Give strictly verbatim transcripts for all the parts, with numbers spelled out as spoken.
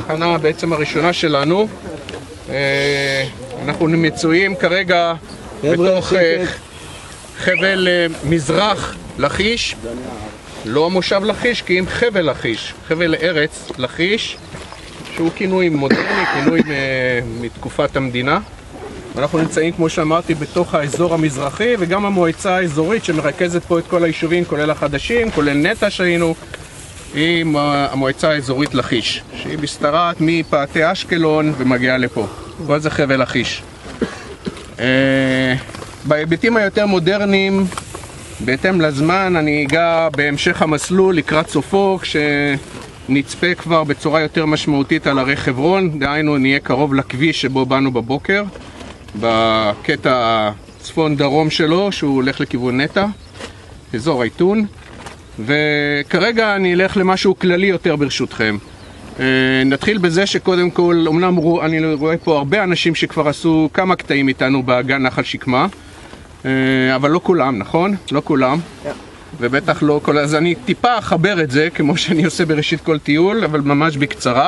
התחנה בעצם הראשונה שלנו. אנחנו מצויים כרגע בתוך חבל מזרח לכיש, לא מושב לכיש כי אם חבל לכיש, חבל ארץ לכיש, שהוא כינוי מודרני, כינוי מתקופת המדינה. אנחנו נמצאים, כמו שאמרתי, בתוך האזור המזרחי, וגם המועצה האזורית שמרכזת פה את כל היישובים, כולל החדשים, כולל נטע שהיינו, היא המועצה האזורית לכיש, שהיא משתרעת מפאתי אשקלון ומגיעה לפה. כל זה חבל לכיש. בהיבטים היותר מודרניים, בהתאם לזמן, אני אגע בהמשך המסלול לקראת סופו, כשנצפה כבר בצורה יותר משמעותית על הרי חברון, דהיינו נהיה קרוב לכביש שבו באנו בבוקר, בקטע צפון דרום שלו, שהוא הולך לכיוון נטע, אזור העיתון. וכרגע אני אלך למשהו כללי יותר ברשותכם. נתחיל בזה שקודם כל, אמנם אני רואה פה הרבה אנשים שכבר עשו כמה קטעים איתנו באגן נחל שקמה, אבל לא כולם, נכון? לא כולם. Yeah. ובטח לא כל... אז אני טיפה אחבר את זה, כמו שאני עושה בראשית כל טיול, אבל ממש בקצרה.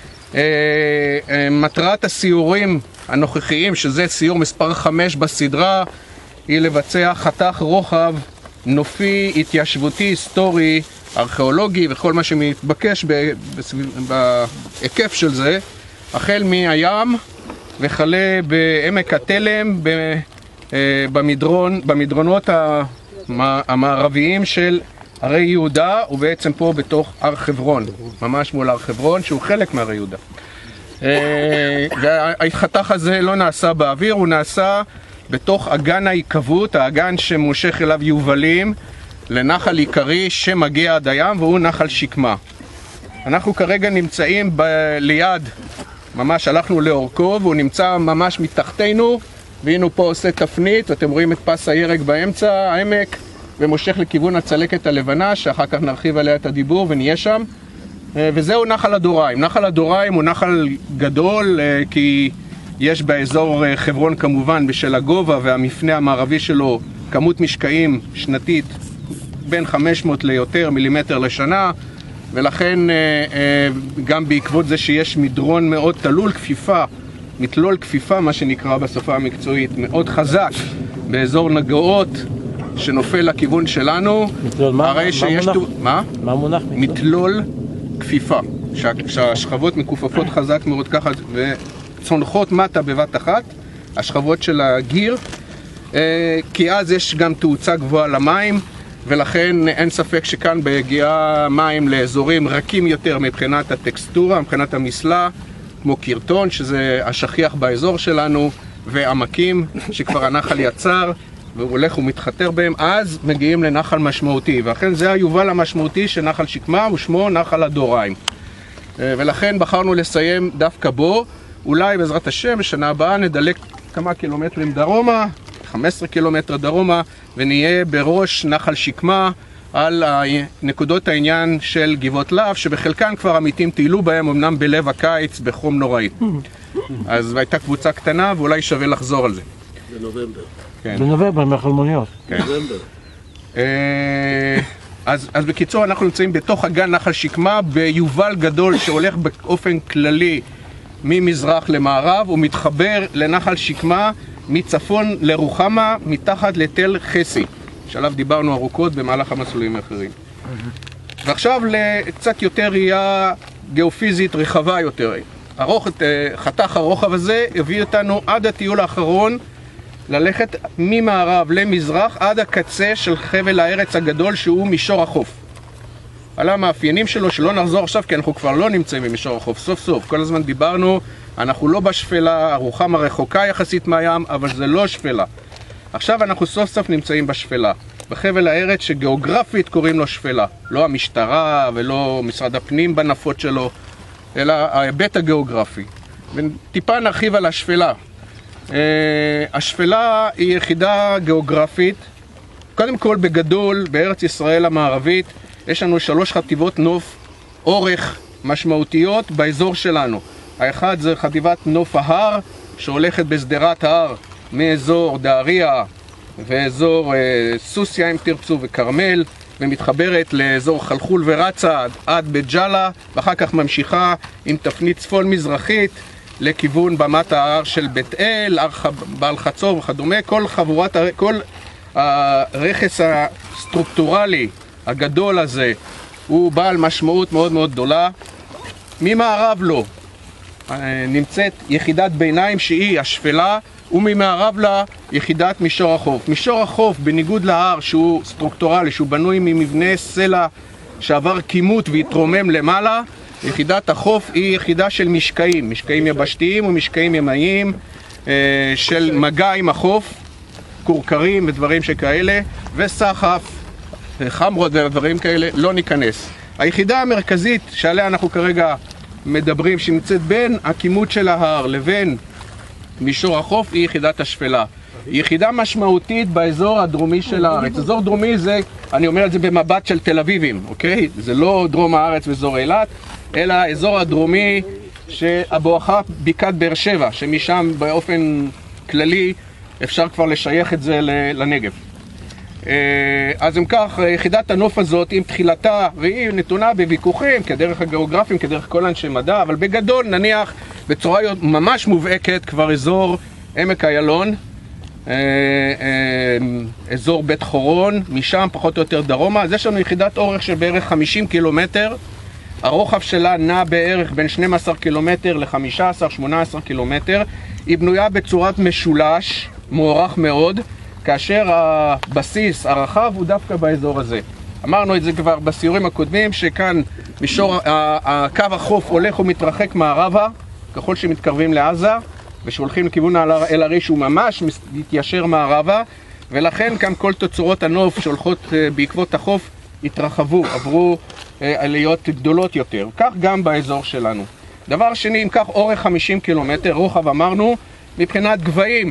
מטרת הסיורים הנוכחיים, שזה סיור מספר חמש בסדרה, היא לבצע חתך רוחב נופי, התיישבותי, היסטורי, ארכיאולוגי וכל מה שמתבקש בהיקף של זה, החל מהים וכלה בעמק התלם, במדרון, במדרונות המערביים של הרי יהודה, ובעצם פה בתוך הר חברון, ממש מול הר חברון, שהוא חלק מהרי יהודה. והחתך הזה לא נעשה באוויר, הוא נעשה בתוך אגן העיקבות, האגן שמושך אליו יובלים לנחל עיקרי שמגיע עד הים, והוא נחל שקמה. אנחנו כרגע נמצאים ב- ליד, ממש הלכנו לאורכו, והוא נמצא ממש מתחתנו, והנה פה עושה תפנית, ואתם רואים את פס הירק באמצע העמק, ומושך לכיוון הצלקת הלבנה, שאחר כך נרחיב עליה את הדיבור ונהיה שם. וזהו נחל הדוריים. נחל הדוריים הוא נחל גדול, כי יש באזור חברון כמובן בשל הגובה והמפנה המערבי שלו כמות משקעים שנתית בין חמש מאות ליותר מילימטר לשנה, ולכן גם בעקבות זה שיש מדרון מאוד תלול כפיפה, מתלול כפיפה מה שנקרא בשפה המקצועית, מאוד חזק באזור נגעות שנופל לכיוון שלנו. מתלול מה? הרי שיש מה תו... מונח? מה? מה מונח? מתלול כפיפה, שה... שהשכבות מכופפות חזק מאוד ככה וצונחות מטה בבת אחת, השכבות של הגיר, כי אז יש גם תאוצה גבוהה למים, ולכן אין ספק שכאן בהגיעה מים לאזורים רכים יותר מבחינת הטקסטורה, מבחינת המסלה, כמו קרטון, שזה השכיח באזור שלנו, ועמקים שכבר הנחל יצר והוא הולך ומתחתר בהם, אז מגיעים לנחל משמעותי, ואכן זה היובל המשמעותי של נחל שקמה, ושמו נחל הדוריים. ולכן בחרנו לסיים דווקא בו. אולי בעזרת השם בשנה הבאה נדלק כמה קילומטרים דרומה, חמישה עשר קילומטר דרומה, ונהיה בראש נחל שקמה על נקודות העניין של גבעות להב, שבחלקן כבר עמיתים טיילו בהם, אמנם בלב הקיץ בחום נוראי. אז הייתה קבוצה קטנה ואולי שווה לחזור על זה. בנובמבר. כן. בנובמבר, מהחלמוניות. כן. אז, אז בקיצור אנחנו נמצאים בתוך אגן נחל שקמה ביובל גדול שהולך באופן כללי ממזרח למערב ומתחבר לנחל שקמה מצפון לרוחמה מתחת לתל חסי, שעליו דיברנו ארוכות במהלך המסלולים האחרים. ועכשיו לקצת יותר ראייה גיאופיזית רחבה יותר. ארוך, חתך הרוחב הזה הביא אותנו עד הטיול האחרון ללכת ממערב למזרח עד הקצה של חבל הארץ הגדול שהוא מישור החוף. על המאפיינים שלו שלא נחזור עכשיו כי אנחנו כבר לא נמצאים במישור החוף סוף סוף. כל הזמן דיברנו, אנחנו לא בשפלה, הרוחמה רחוקה יחסית מהים, אבל זה לא שפלה. עכשיו אנחנו סוף סוף נמצאים בשפלה, בחבל הארץ שגיאוגרפית קוראים לו שפלה. לא המשטרה ולא משרד הפנים בנפות שלו, אלא ההיבט הגיאוגרפי. וטיפה נרחיב על השפלה. Uh, השפלה היא יחידה גיאוגרפית. קודם כל בגדול בארץ ישראל המערבית יש לנו שלוש חטיבות נוף אורך משמעותיות באזור שלנו. האחד זה חטיבת נוף ההר שהולכת בסדרת ההר מאזור דהריה ואזור uh, סוסיה אם תרצו וכרמל ומתחברת לאזור חלחול ורצה עד בית ג'אלה, ואחר כך ממשיכה עם תפנית צפון מזרחית לכיוון במת ההר של בית אל, הר בעל חצור וכדומה. כל חבורת, כל הרכס הסטרוקטורלי הגדול הזה הוא בעל משמעות מאוד מאוד גדולה. ממערב לו נמצאת יחידת ביניים שהיא השפלה, וממערב לה יחידת מישור החוף. מישור החוף, בניגוד להר שהוא סטרוקטורלי, שהוא בנוי ממבנה סלע שעבר כימות והתרומם למעלה, יחידת החוף היא יחידה של משקעים, משקעים יבשתיים ומשקעים ימיים, של מגע עם החוף, קורקרים ודברים שכאלה, וסחף, חמרות ודברים כאלה, לא ניכנס. היחידה המרכזית שעליה אנחנו כרגע מדברים, שנמצאת בין הכימות של ההר לבין מישור החוף, היא יחידת השפלה. יחידה משמעותית באזור הדרומי של הארץ. אזור דרומי זה, אני אומר את זה במבט של תל אביבים, אוקיי? זה לא דרום הארץ ואזור אילת, אלא האזור הדרומי שבואכה בקעת באר שבע, שמשם באופן כללי אפשר כבר לשייך את זה לנגב. אז אם כך, יחידת הנוף הזאת עם תחילתה, והיא נתונה בוויכוחים כדרך הגיאוגרפים, כדרך כל אנשי מדע, אבל בגדול נניח בצורה ממש מובהקת כבר אזור עמק איילון, אזור בית חורון, משם פחות או יותר דרומה. אז יש לנו יחידת אורך של בערך חמישים קילומטר, הרוחב שלה נע בערך בין שנים עשר קילומטר ל-חמישה עשר שמונה עשר קילומטר. היא בנויה בצורת משולש, מוארך מאוד, כאשר הבסיס הרחב הוא דווקא באזור הזה. אמרנו את זה כבר בסיורים הקודמים, שכאן מישור, הקו החוף הולך ומתרחק מערבה, ככל שמתקרבים לעזה, ושהולכים לכיוון אל-עריש הוא ממש מתיישר מערבה, ולכן כאן כל תצורות הנוף שהולכות בעקבות החוף התרחבו, עברו עליות גדולות יותר. כך גם באזור שלנו. דבר שני, אם כך אורך חמישים קילומטר, רוחב אמרנו, מבחינת גבהים,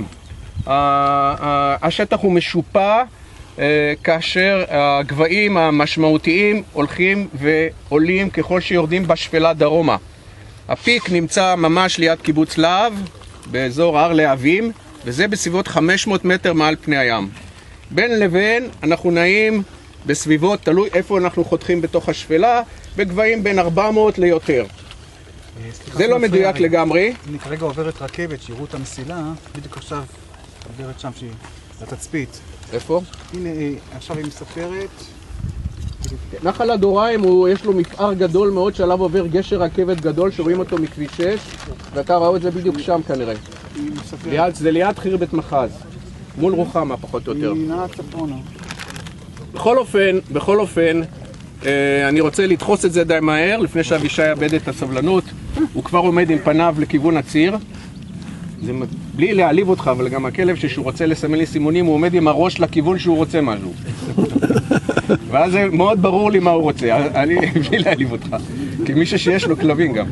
השטח הוא משופע, כאשר הגבהים המשמעותיים הולכים ועולים ככל שיורדים בשפלה דרומה. הפיק נמצא ממש ליד קיבוץ להב, באזור הר להבים, וזה בסביבות חמש מאות מטר מעל פני הים. בין לבין אנחנו נעים בסביבות, תלוי איפה אנחנו חותכים בתוך השפלה, בגבהים בין ארבע מאות ליותר. זה לא מדויק לגמרי. אני כרגע עוברת רכבת, שיראו את המסילה, בדיוק עכשיו עוברת שם שהיא לתצפית. איפה? הנה, עכשיו היא מספרת. נחל הדוריים, יש לו מפער גדול מאוד שעליו עובר גשר רכבת גדול שרואים אותו מכביש שש, ואתה ראו את זה בדיוק שם כנראה. ליד, זה ליד חירבת מחז, מול רוחמה פחות או יותר. היא נעה צפונה. בכל אופן, בכל אופן, אה, אני רוצה לדחוס את זה די מהר, לפני שאבישי יאבד את הסבלנות. הוא כבר עומד עם פניו לכיוון הציר. זה בלי להעליב אותך, אבל גם הכלב שכשהוא רוצה לסמן לי סימונים, הוא עומד עם הראש לכיוון שהוא רוצה משהו. ואז זה מאוד ברור לי מה הוא רוצה, אני בלי להעליב אותך, כי מישהו שיש לו כלבים גם.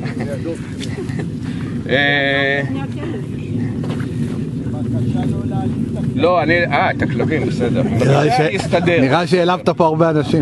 לא, אני... אה, את הכלבים, בסדר. נראה שהעלבת פה הרבה אנשים.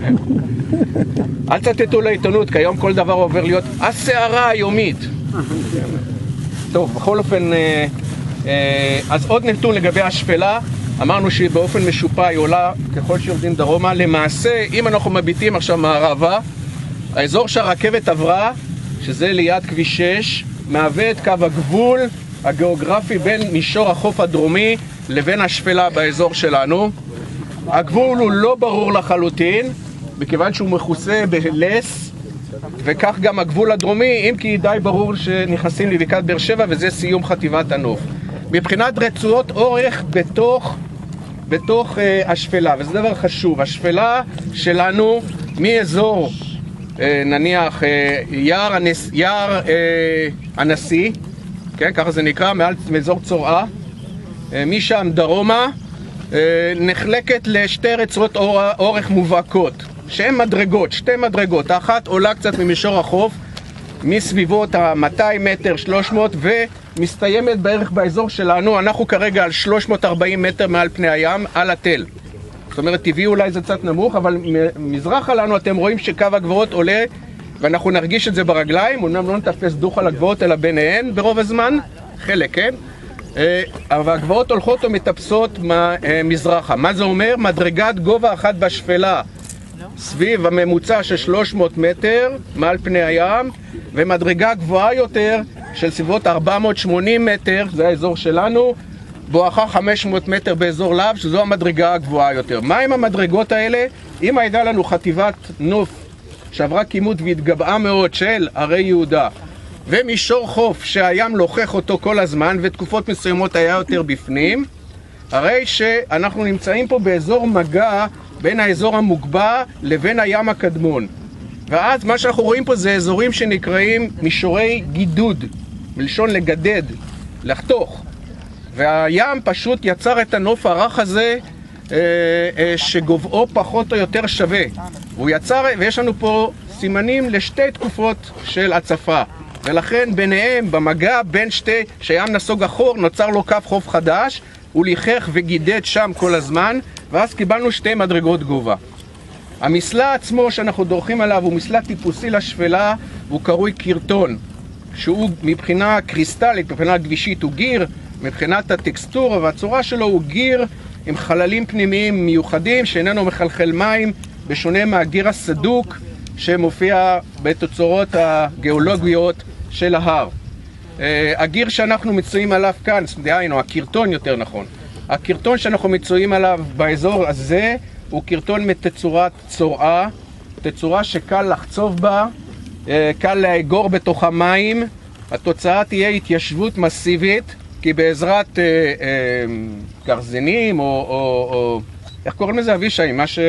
אל תצטטו לעיתונות, כי היום כל דבר עובר להיות הסערה היומית. טוב, בכל אופן, אז עוד נתון לגבי השפלה, אמרנו שהיא באופן משופע, היא עולה ככל שיורדים דרומה. למעשה, אם אנחנו מביטים עכשיו מערבה, האזור שהרכבת עברה, שזה ליד כביש שש, מהווה את קו הגבול הגיאוגרפי בין מישור החוף הדרומי לבין השפלה באזור שלנו. הגבול הוא לא ברור לחלוטין, מכיוון שהוא מכוסה בלס, וכך גם הגבול הדרומי, אם כי די ברור שנכנסים לבקעת באר שבע, וזה סיום חטיבת הנוף. מבחינת רצועות אורך בתוך, בתוך אה, השפלה, וזה דבר חשוב, השפלה שלנו מאזור, אה, נניח, אה, יער, הנס, יער אה, הנשיא, כן, ככה זה נקרא, מעל מאזור צורעה, אה, משם דרומה, אה, נחלקת לשתי רצועות אור, אורך מובהקות, שהן מדרגות, שתי מדרגות, האחת עולה קצת ממישור החוף, מסביבות ה-מאתיים מטר, שלוש מאות, ומסתיימת בערך באזור שלנו. אנחנו כרגע על שלוש מאות וארבעים מטר מעל פני הים, על התל. זאת אומרת, טבעי אולי זה קצת נמוך, אבל מזרחה לנו אתם רואים שקו הגבעות עולה, ואנחנו נרגיש את זה ברגליים, אמנם לא נתפס דוך על הגבעות, אלא ביניהן ברוב הזמן, חלק, כן? אבל הגבעות הולכות ומטפסות מזרחה. מה זה אומר? מדרגת גובה אחת בשפלה סביב הממוצע של שלוש מאות מטר מעל פני הים, ומדרגה גבוהה יותר של סביבות ארבע מאות ושמונים מטר, זה האזור שלנו, בואכה חמש מאות מטר באזור להב, שזו המדרגה הגבוהה יותר. מה עם המדרגות האלה? אם הייתה לנו חטיבת נוף שעברה כימות והתגבעה מאוד של הרי יהודה, ומישור חוף שהים לוחך אותו כל הזמן, ותקופות מסוימות היה יותר בפנים, הרי שאנחנו נמצאים פה באזור מגע בין האזור המוגבע לבין הים הקדמון. ואז מה שאנחנו רואים פה זה אזורים שנקראים מישורי גידוד, מלשון לגדד, לחתוך. והים פשוט יצר את הנוף הרך הזה אה, אה, שגובהו פחות או יותר שווה. הוא יצר, ויש לנו פה סימנים לשתי תקופות של הצפה. ולכן ביניהם, במגע בין שתי, שהים נסוג אחור, נוצר לו קו חוף חדש, הוא ליחך וגידד שם כל הזמן, ואז קיבלנו שתי מדרגות גובה. המסלע עצמו שאנחנו דורכים עליו הוא מסלע טיפוסי לשפלה, הוא קרוי קרטון, שהוא מבחינה קריסטלית, מבחינה גבישית הוא גיר, מבחינת הטקסטורה והצורה שלו הוא גיר עם חללים פנימיים מיוחדים שאיננו מחלחל מים, בשונה מהגיר הסדוק שמופיע בתוצרות הגיאולוגיות של ההר. הגיר שאנחנו מצויים עליו כאן, דהיינו, הקרטון יותר נכון, הקרטון שאנחנו מצויים עליו באזור הזה הוא קרטון מתצורת צורעה, תצורה שקל לחצוב בה, קל לאגור בתוכה מים, התוצאה תהיה התיישבות מסיבית, כי בעזרת אה, אה, גרזינים או, או, או איך קוראים לזה אבישי? מה ש...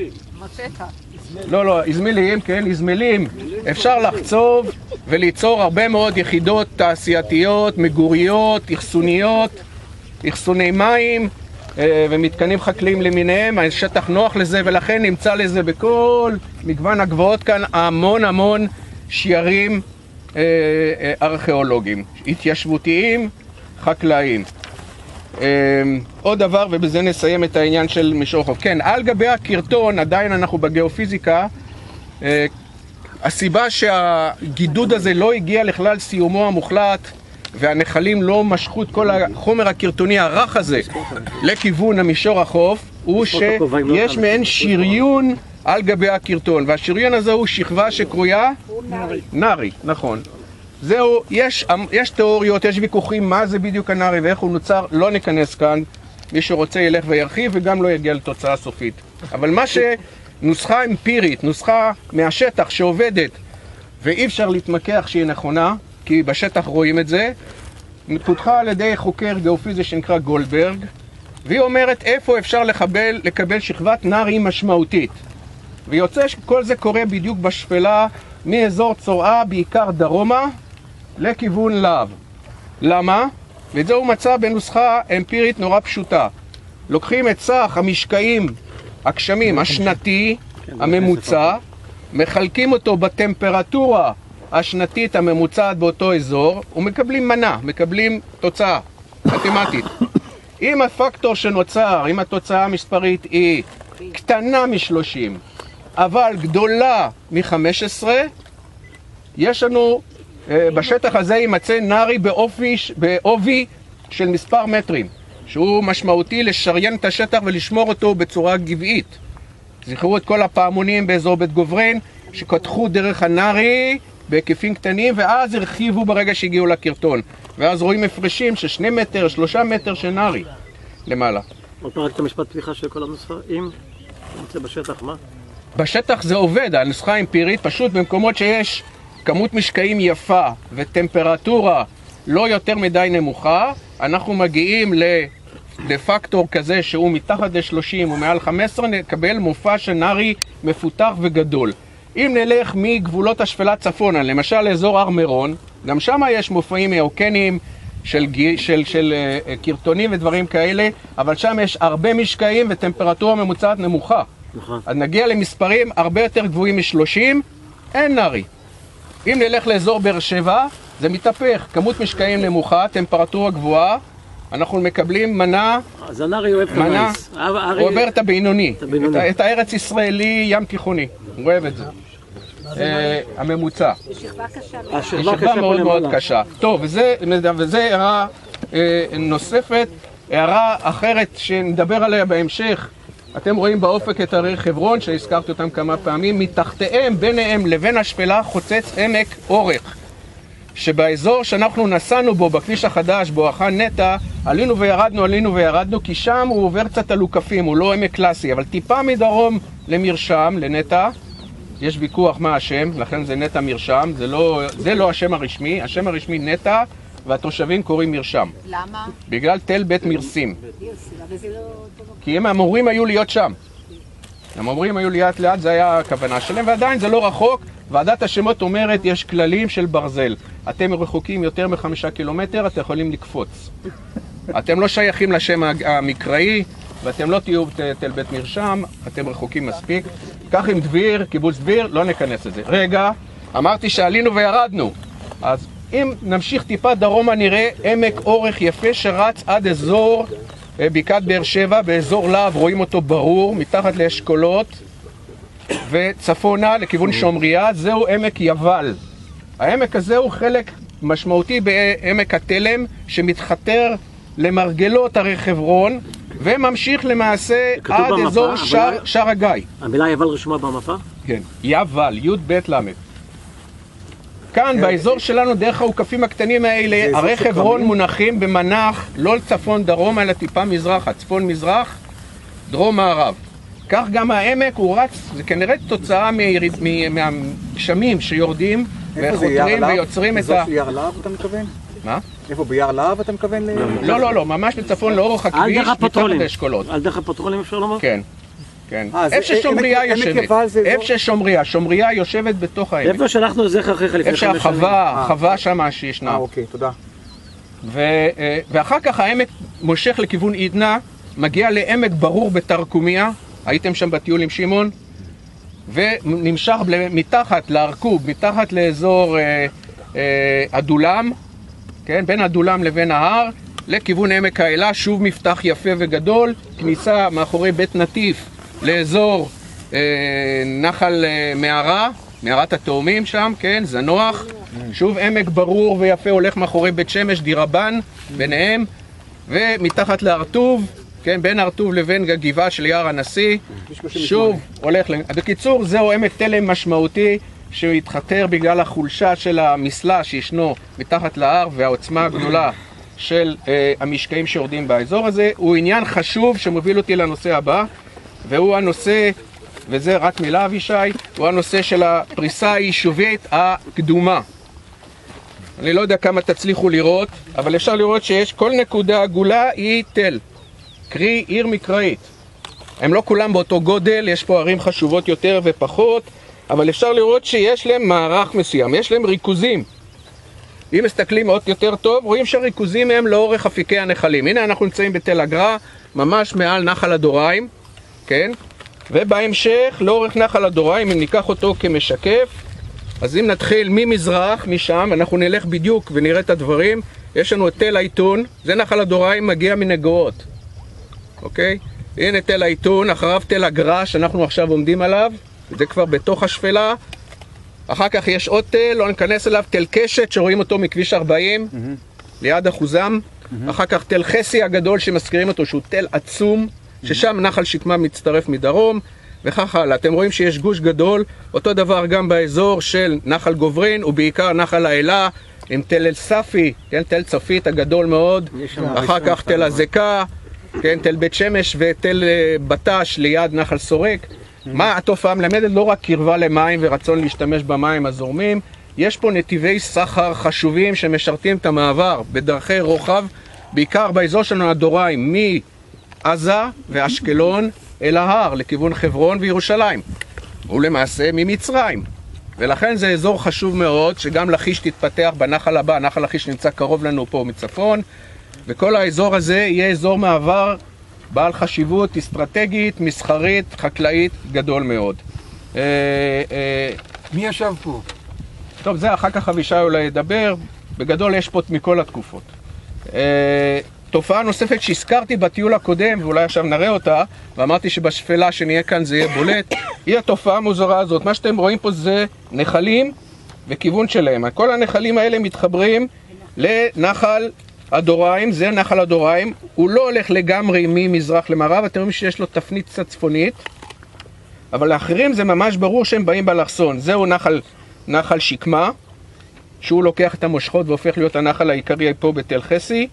מצאתה. לא, לא, איזמיליים, כן, איזמלים. אפשר לחצוב וליצור הרבה מאוד יחידות תעשייתיות, מגוריות, אחסוניות, אחסוני מים אה, ומתקנים חקליים למיניהם. השטח נוח לזה ולכן נמצא לזה בכל מגוון הגבעות כאן המון המון שיירים אה, אה, ארכיאולוגיים, התיישבותיים, חקלאים. אה, עוד דבר, ובזה נסיים את העניין של מישור חוף. כן, על גבי הקרטון, עדיין אנחנו בגיאופיזיקה, אה, הסיבה שהגידוד הזה לא הגיע לכלל סיומו המוחלט, והנחלים לא משכו את כל החומר הקרטוני הרך הזה לכיוון המישור החוף, הוא שיש מעין שריון על גבי הקרטון, והשריון הזה הוא שכבה שקרויה נרי. נרי, נכון. זהו, יש, יש תיאוריות, יש ויכוחים מה זה בדיוק הנרי ואיך הוא נוצר, לא ניכנס כאן, מי שרוצה ילך וירחיב וגם לא יגיע לתוצאה סופית. אבל מה שנוסחה אמפירית, נוסחה מהשטח שעובדת ואי אפשר להתמקח שהיא נכונה, כי בשטח רואים את זה, פותחה על ידי חוקר גיאופיזי שנקרא גולדברג, והיא אומרת איפה אפשר לקבל, לקבל שכבת נרי משמעותית. ויוצא שכל זה קורה בדיוק בשפלה מאזור צורעה, בעיקר דרומה, לכיוון להב. למה? ואת זה הוא מצא בנוסחה אמפירית נורא פשוטה. לוקחים את סך המשקעים, הגשמים, השנתי, הממוצע, מחלקים אותו בטמפרטורה השנתית הממוצעת באותו אזור, ומקבלים מנה, מקבלים תוצאה מתמטית. אם הפקטור שנוצר, אם התוצאה המספרית היא קטנה מ-שלושים, אבל גדולה מ-חמש עשרה, יש לנו בשטח הזה יימצא נרי באופי, באובי של מספר מטרים, שהוא משמעותי לשריין את השטח ולשמור אותו בצורה גבעית. זכרו את כל הפעמונים באזור בית גוברין שקטחו דרך הנרי בהיקפים קטנים, ואז הרחיבו ברגע שהגיעו לקרטון, ואז רואים הפרשים של שני מטר, שלושה מטר של נרי למעלה. עוד פעם רק את המשפט פתיחה של כל הנוסחה, אם נמצא בשטח, מה? בשטח זה עובד, הנוסחה האמפירית, פשוט במקומות שיש כמות משקעים יפה וטמפרטורה לא יותר מדי נמוכה, אנחנו מגיעים לפקטור כזה שהוא מתחת ל-שלושים ומעל חמש עשרה, נקבל מופע של נרי מפותח וגדול. אם נלך מגבולות השפלה צפונה, למשל לאזור הר מירון, גם שם יש מופעים מאוקנים של, של, של uh, קרטונים ודברים כאלה, אבל שם יש הרבה משקעים וטמפרטורה ממוצעת נמוכה. נכון. אז נגיע למספרים הרבה יותר גבוהים מ-שלושים, אין נרי. אם נלך לאזור באר שבע, זה מתהפך, כמות משקעים נמוכה, טמפרטורה גבוהה, אנחנו מקבלים מנה, אז הנרי אוהב את מנה, המייס. הוא עובר את הבינוני, את הבינוני. את, את הארץ ישראלי ים תיכוני, הוא אוהב את זה. אה, הממוצע. זה שכבה קשה. השכבה היא שכבה קשה מאוד פה מאוד למעלה. קשה. טוב, וזה, וזה הערה אה, נוספת, הערה אחרת שנדבר עליה בהמשך, אתם רואים באופק את הרי חברון, שהזכרתי אותם כמה פעמים, מתחתיהם, ביניהם לבין השפלה, חוצץ עמק אורך. שבאזור שאנחנו נסענו בו, בכביש החדש, בואכה נטע, עלינו וירדנו, עלינו וירדנו, כי שם הוא עובר קצת על עוקפים, הוא לא עמק קלאסי, אבל טיפה מדרום למרשם, לנטע, יש ויכוח מה השם, לכן זה נטע מרשם, זה לא, זה לא השם הרשמי, השם הרשמי נטע, והתושבים קוראים מרשם. למה? בגלל תל בית מרסים. אבל זה לא... כי הם אמורים היו להיות שם. הם אמורים היו ליד ליד, זה היה הכוונה שלהם, ועדיין זה לא רחוק. ועדת השמות אומרת, יש כללים של ברזל. אתם רחוקים יותר מחמישה קילומטר, אתם יכולים לקפוץ. אתם לא שייכים לשם המקראי, ואתם לא תהיו תל בית מרשם, אתם רחוקים מספיק. כך עם דביר, קיבוץ דביר, לא נכנס את זה. רגע, אמרתי שעלינו וירדנו. אז אם נמשיך טיפה דרומה נראה עמק אורך יפה שרץ עד אזור בקעת באר שבע, באזור להב, רואים אותו ברור, מתחת לאשכולות, וצפונה לכיוון שומריה, זהו עמק יבל. העמק הזה הוא חלק משמעותי בעמק התלם, שמתחתר למרגלות הרי חברון, וממשיך למעשה עד במפה, אזור שער, שער הגיא. המילה יבל רשומה במפה? כן, יבל, י' ב' ל'. כאן באזור שלנו דרך העוקפים הקטנים האלה, הרי חברון מונחים במנח לא לצפון דרום אלא טיפה מזרחה, צפון מזרח, דרום מערב. כך גם העמק הוא רץ, זה כנראה תוצאה מהגשמים שיורדים וחותרים ויוצרים את ה... איפה זה יער להב אתה מתכוון? מה? איפה ביער להב אתה מתכוון? לא, לא, לא, ממש בצפון לאורך הכביש, מתחת לאשכולות. על דרך הפטרולים אפשר לומר? כן. כן. איפה ששומריה יושבת, איפה ששומריה, שומריה יושבת בתוך העמק. איפה שאנחנו זכר אחריך לפני חמש שנים. איפה שהחווה, חווה שמה שישנה. אה, אוקיי, תודה. ואחר כך העמק מושך לכיוון עידנה, מגיע לעמק ברור בתרקומיה, הייתם שם בטיול עם שמעון, ונמשך מתחת לארכוב, מתחת לאזור הדולם, כן, בין הדולם לבין ההר, לכיוון עמק האלה, שוב מפתח יפה וגדול, כניסה מאחורי בית נטיף לאזור אה, נחל אה, מערה, מערת התאומים שם, כן, זנוח, שוב עמק ברור ויפה הולך מאחורי בית שמש, דירבן, ביניהם, ומתחת לארטוב, כן, בין ארטוב לבין הגבעה של יער הנשיא, שוב הולך, בקיצור זהו עמק תלם משמעותי, שהתחתר בגלל החולשה של המסלה שישנו מתחת להר והעוצמה הגדולה של אה, המשקעים שיורדים באזור הזה. הוא עניין חשוב שמוביל אותי לנושא הבא, והוא הנושא, וזה רק מילה אבישי, הוא הנושא של הפריסה היישובית הקדומה. אני לא יודע כמה תצליחו לראות, אבל אפשר לראות שיש כל נקודה עגולה היא תל, קרי עיר מקראית. הם לא כולם באותו גודל, יש פה ערים חשובות יותר ופחות, אבל אפשר לראות שיש להם מערך מסוים, יש להם ריכוזים. אם מסתכלים עוד יותר טוב, רואים שהריכוזים הם לאורך אפיקי הנחלים. הנה אנחנו נמצאים בתל אגרה, ממש מעל נחל הדוריים, כן? ובהמשך, לאורך נחל הדוריים, אם ניקח אותו כמשקף, אז אם נתחיל ממזרח, משם, אנחנו נלך בדיוק ונראה את הדברים. יש לנו את תל העיתון, זה נחל הדוריים מגיע מנגועות, אוקיי? הנה תל העיתון, אחריו תל אגרה שאנחנו עכשיו עומדים עליו, זה כבר בתוך השפלה. אחר כך יש עוד תל, לא ניכנס אליו, תל קשת שרואים אותו מכביש ארבעים, mm-hmm. ליד אחוזם. Mm-hmm. אחר כך תל חסי הגדול שמזכירים אותו שהוא תל עצום, mm-hmm. ששם נחל שקמה מצטרף מדרום, וכך הלאה. אתם רואים שיש גוש גדול, אותו דבר גם באזור של נחל גוברין, ובעיקר נחל האלה, עם תל אל ספי, כן, תל צפית הגדול מאוד, אחר כך תל הזקה, כן, תל בית שמש ותל בטש ליד נחל סורק. מה התופעה מלמדת? לא רק קרבה למים ורצון להשתמש במים הזורמים, יש פה נתיבי סחר חשובים שמשרתים את המעבר בדרכי רוחב, בעיקר באזור שלנו הדוריים, מעזה ואשקלון אל ההר, לכיוון חברון וירושלים, ולמעשה ממצרים. ולכן זה אזור חשוב מאוד, שגם לכיש תתפתח בנחל הבא, נחל לכיש נמצא קרוב לנו פה מצפון, וכל האזור הזה יהיה אזור מעבר בעל חשיבות אסטרטגית, מסחרית, חקלאית, גדול מאוד. מי ישב פה? טוב, זה אחר כך אבישי אולי ידבר, בגדול יש פה מכל התקופות. תופעה נוספת שהזכרתי בטיול הקודם, ואולי עכשיו נראה אותה, ואמרתי שבשפלה שנהיה כאן זה יהיה בולט, היא התופעה המוזרה הזאת. מה שאתם רואים פה זה נחלים וכיוון שלהם. כל הנחלים האלה מתחברים לנחל הדוריים, זה נחל הדוריים, הוא לא הולך לגמרי ממזרח למערב, אתם רואים שיש לו תפנית קצת צפונית, אבל לאחרים זה ממש ברור שהם באים באלכסון. זהו נחל, נחל שקמה, שהוא לוקח את המושכות והופך להיות הנחל העיקרי פה בתל חסי.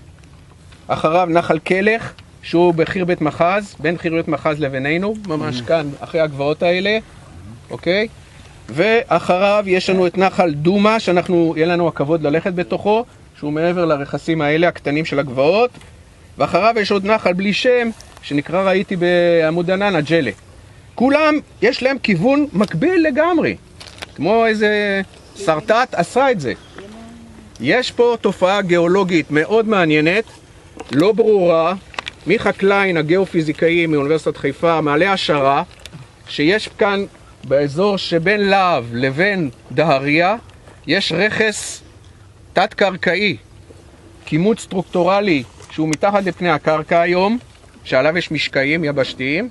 אחריו נחל קלך, שהוא בחיר בית מחז, בין חיר בית מחז לבינינו, ממש כאן, אחרי הגבעות האלה, אוקיי? ואחריו יש לנו את נחל דומה, שאנחנו, יהיה לנו הכבוד ללכת בתוכו, שהוא מעבר לרכסים האלה, הקטנים של הגבעות. ואחריו יש עוד נחל בלי שם, שנקרא, ראיתי בעמוד ענן, הג'לה. כולם, יש להם כיוון מקביל לגמרי. כמו איזה סרטט עשה את זה. יש פה תופעה גיאולוגית מאוד מעניינת, לא ברורה. מיכה קליין, הגיאופיזיקאי מאוניברסיטת חיפה, מעלה השערה, שיש כאן באזור שבין להב לבין דהריה, יש רכס תת-קרקעי, כימות סטרוקטורלי שהוא מתחת לפני הקרקע היום, שעליו יש משקעים יבשתיים,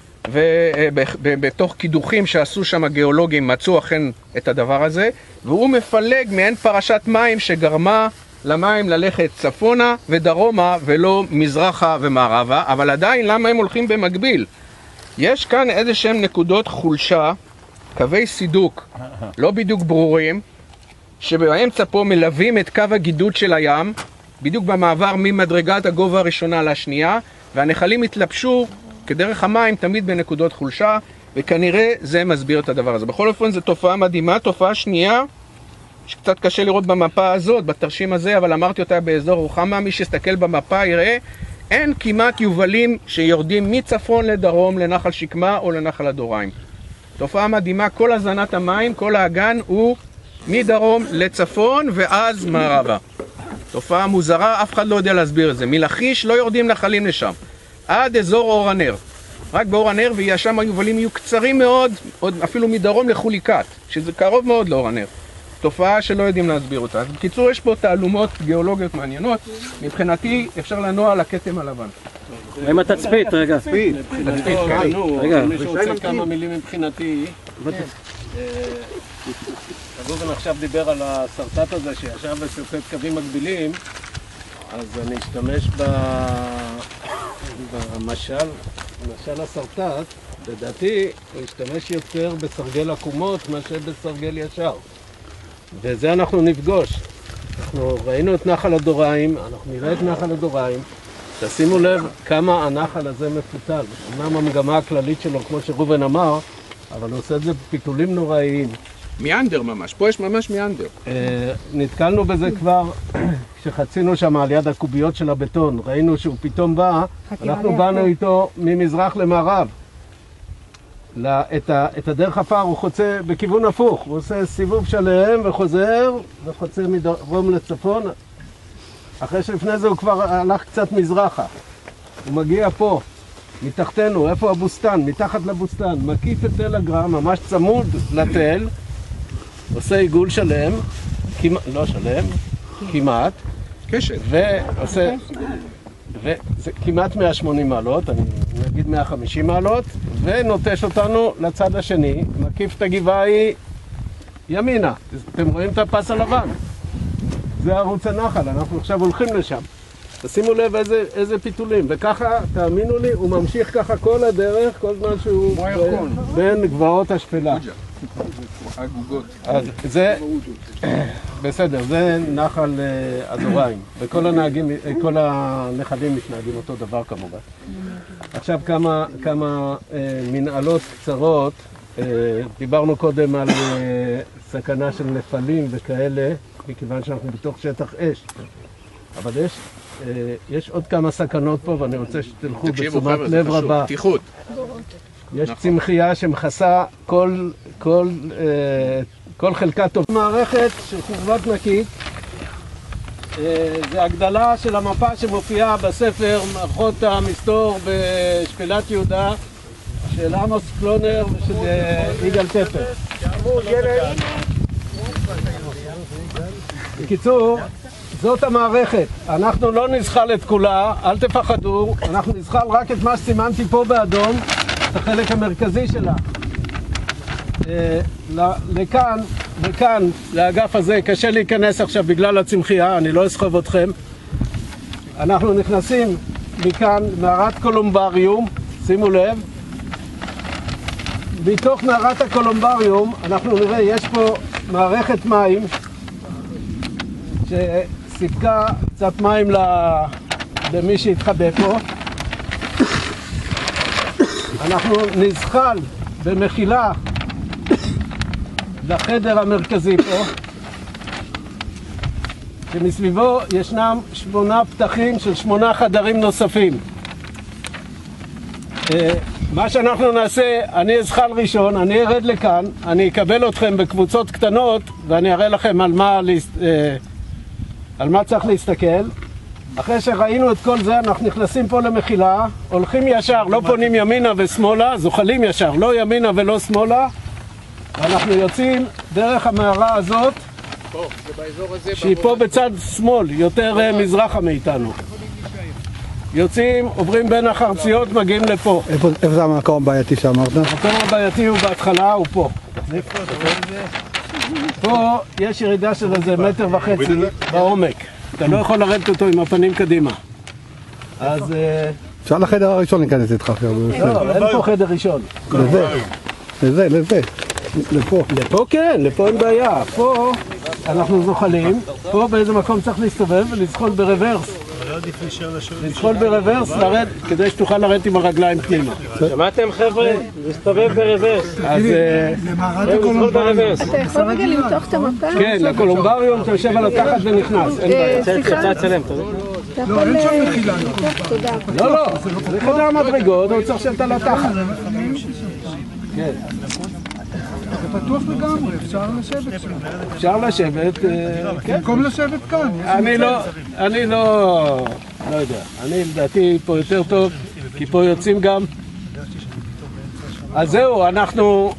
ובתוך קידוחים שעשו שם הגיאולוגים מצאו אכן את הדבר הזה, והוא מפלג מעין פרשת מים שגרמה למים ללכת צפונה ודרומה ולא מזרחה ומערבה, אבל עדיין למה הם הולכים במקביל? יש כאן איזה שהם נקודות חולשה, קווי סידוק לא בדיוק ברורים, שבאמצע פה מלווים את קו הגידוד של הים, בדיוק במעבר ממדרגת הגובה הראשונה לשנייה, והנחלים התלבשו כדרך המים תמיד בנקודות חולשה, וכנראה זה מסביר את הדבר הזה. בכל אופן זו תופעה מדהימה. תופעה שנייה, שקצת קשה לראות במפה הזאת, בתרשים הזה, אבל אמרתי אותה באזור רוחמה, מי שיסתכל במפה יראה, אין כמעט יובלים שיורדים מצפון לדרום לנחל שקמה או לנחל הדוריים. תופעה מדהימה, כל הזנת המים, כל האגן הוא מדרום לצפון ואז מערבה. תופעה מוזרה, אף אחד לא יודע להסביר את זה. מלכיש לא יורדים נחלים לשם, עד אזור אור הנר. רק באור הנר, ושם היובלים יהיו קצרים מאוד, עוד אפילו מדרום לחוליקת, שזה קרוב מאוד לאור הנר. תופעה שלא יודעים להסביר אותה. אז בקיצור, יש פה תעלומות גיאולוגיות מעניינות. מבחינתי, אפשר לנוע על הכתם הלבן. עם התצפית, רגע. תצפית, תצפית, רגע. מי שרוצה כמה מילים מבחינתי, ראובן עכשיו דיבר על הסרטט הזה שישב ושופט קווים מקבילים, אז אני אשתמש במשל, משל הסרטט, לדעתי הוא ישתמש יותר בסרגל עקומות מאשר בסרגל ישר. וזה אנחנו נפגוש. אנחנו ראינו את נחל הדוריים, אנחנו נראה את נחל הדוריים. תשימו לב כמה הנחל הזה מפותל. אמנם המגמה הכללית שלו, כמו שראובן אמר, אבל הוא עושה את זה בפיתולים נוראיים. מיאנדר ממש, פה יש ממש מיאנדר. נתקלנו בזה כבר כשחצינו שם על יד הקוביות של הבטון. ראינו שהוא פתאום בא, אנחנו באנו איתו ממזרח למערב. את, ה, את הדרך הפער הוא חוצה בכיוון הפוך, הוא עושה סיבוב שלם וחוזר וחוצה מדרום לצפון. אחרי שלפני זה הוא כבר הלך קצת מזרחה, הוא מגיע פה מתחתנו, איפה הבוסטן? מתחת לבוסטן, מקיף את תל הגרם, ממש צמוד לתל, עושה עיגול שלם, כמעט, לא שלם, כמעט, קשת, ועושה, וזה כמעט מאה ושמונים מעלות, אני נגיד מאה וחמישים מעלות, ונוטש אותנו לצד השני, מקיף את הגבעה היא ימינה. אתם רואים את הפס הלבן? זה ערוץ הנחל, אנחנו עכשיו הולכים לשם. תשימו לב איזה, איזה פיתולים, וככה, תאמינו לי, הוא ממשיך ככה כל הדרך, כל זמן שהוא בין גבעות השפלה. אז זה, בסדר, זה נחל הדוריים, וכל הנהגים, כל הנחלים מתנהגים אותו דבר כמובן. עכשיו כמה, כמה מנהלות קצרות, דיברנו קודם על סכנה של נפלים וכאלה, מכיוון שאנחנו בתוך שטח אש. אבל יש, יש עוד כמה סכנות פה, ואני רוצה שתלכו בתשומת לב רבה. פתיחות. יש צמחייה שמכסה כל, כל, כל חלקה טובה. מערכת של חורבת נקית, זה הגדלה של המפה שמופיעה בספר מערכות המסתור בשפלת יהודה של עמוס קלונר ושל יגאל טפר. בקיצור, זאת המערכת. אנחנו לא נזחל את כולה, אל תפחדו, אנחנו נזחל רק את מה שסימנתי פה באדום, את החלק המרכזי שלה. לכאן, לכאן, לאגף הזה, קשה להיכנס עכשיו בגלל הצמחייה, אני לא אסחוב אתכם, אנחנו נכנסים מכאן, מערת קולומבריום, שימו לב. מתוך מערת הקולומבריום אנחנו נראה, יש פה מערכת מים שסיפקה קצת מים למי שהתחבא פה. אנחנו נזחל במחילה לחדר המרכזי פה, שמסביבו ישנם שמונה פתחים של שמונה חדרים נוספים. מה שאנחנו נעשה, אני אזחל ראשון, אני ארד לכאן, אני אקבל אתכם בקבוצות קטנות ואני אראה לכם על מה, על מה צריך להסתכל. אחרי שראינו את כל זה, אנחנו נכנסים פה למחילה, הולכים ישר, לא פונים ימינה ושמאלה, זוחלים ישר, לא ימינה ולא שמאלה, ואנחנו יוצאים דרך המערה הזאת, פה, זה באזור הזה, שהיא פה בצד שמאל, יותר מזרחה מאיתנו. יוצאים, עוברים בין החרציות, מגיעים לפה. איפה איפה זה המקום הבעייתי שאמרת? המקום הבעייתי הוא בהתחלה, הוא פה. פה יש ירידה של איזה מטר וחצי בעומק. אתה לא יכול לרדת אותו עם הפנים קדימה. אז... אפשר לחדר הראשון להיכנס איתך אחר. לא, אין פה חדר ראשון. לזה, לזה, לזה. לפה. לפה כן, לפה אין בעיה. פה אנחנו זוחלים, פה באיזה מקום צריך להסתובב ולזחול ברוורס. לזחול ברוורס, לרד, כדי שתוכל לרדת עם הרגליים פנימה. שמעתם חבר'ה? להסתובב ברוורס. אז... לזחול ברוורס. אתה יכול רגע למתוח את המפה? כן, לקולומבריום אתה יושב על התחת ונכנס, אין בעיה. יצא לצלם, אתה יודע? לא, אין שם מחילה. תודה. לא, לא, זה חדר המדרגות, הוא צריך לשבת על התחת. כן. זה פתוח לגמרי, אפשר לשבת שם. אפשר לשבת, כן. במקום לשבת כאן. אני לא, אני לא, לא יודע. אני לדעתי פה יותר טוב, כי פה יוצאים גם. אז זהו, אנחנו...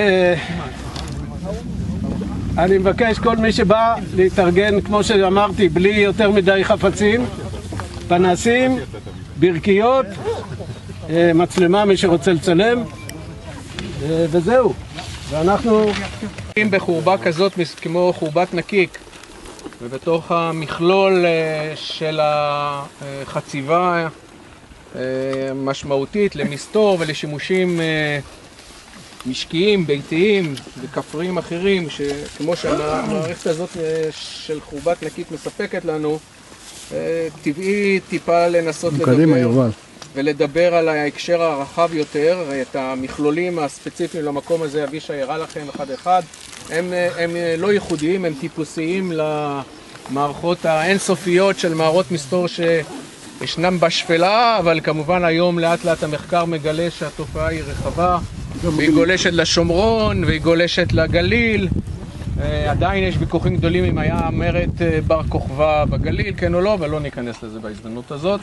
אני מבקש כל מי שבא להתארגן, כמו שאמרתי, בלי יותר מדי חפצים, פנסים, ברכיות, מצלמה, מי שרוצה לצלם, וזהו. ואנחנו... בחורבה כזאת כמו חורבת נקיק, ובתוך המכלול של החציבה משמעותית למסתור ולשימושים משקיים, ביתיים וכפריים אחרים, שכמו שהמערכת הזאת של חורבת נקיק מספקת לנו, טבעי טיפה לנסות לדבר ולדבר על ההקשר הרחב יותר, את המכלולים הספציפיים למקום הזה. אבישי הראה לכם אחד אחד, הם, הם לא ייחודיים, הם טיפוסיים למערכות האינסופיות של מערות מסתור שישנם בשפלה, אבל כמובן היום לאט לאט המחקר מגלה שהתופעה היא רחבה, והיא גולשת לשומרון והיא גולשת לגליל. עדיין יש ויכוחים גדולים אם היה מרד בר כוכבא בגליל, כן או לא, אבל לא ניכנס לזה בהזדמנות הזאת.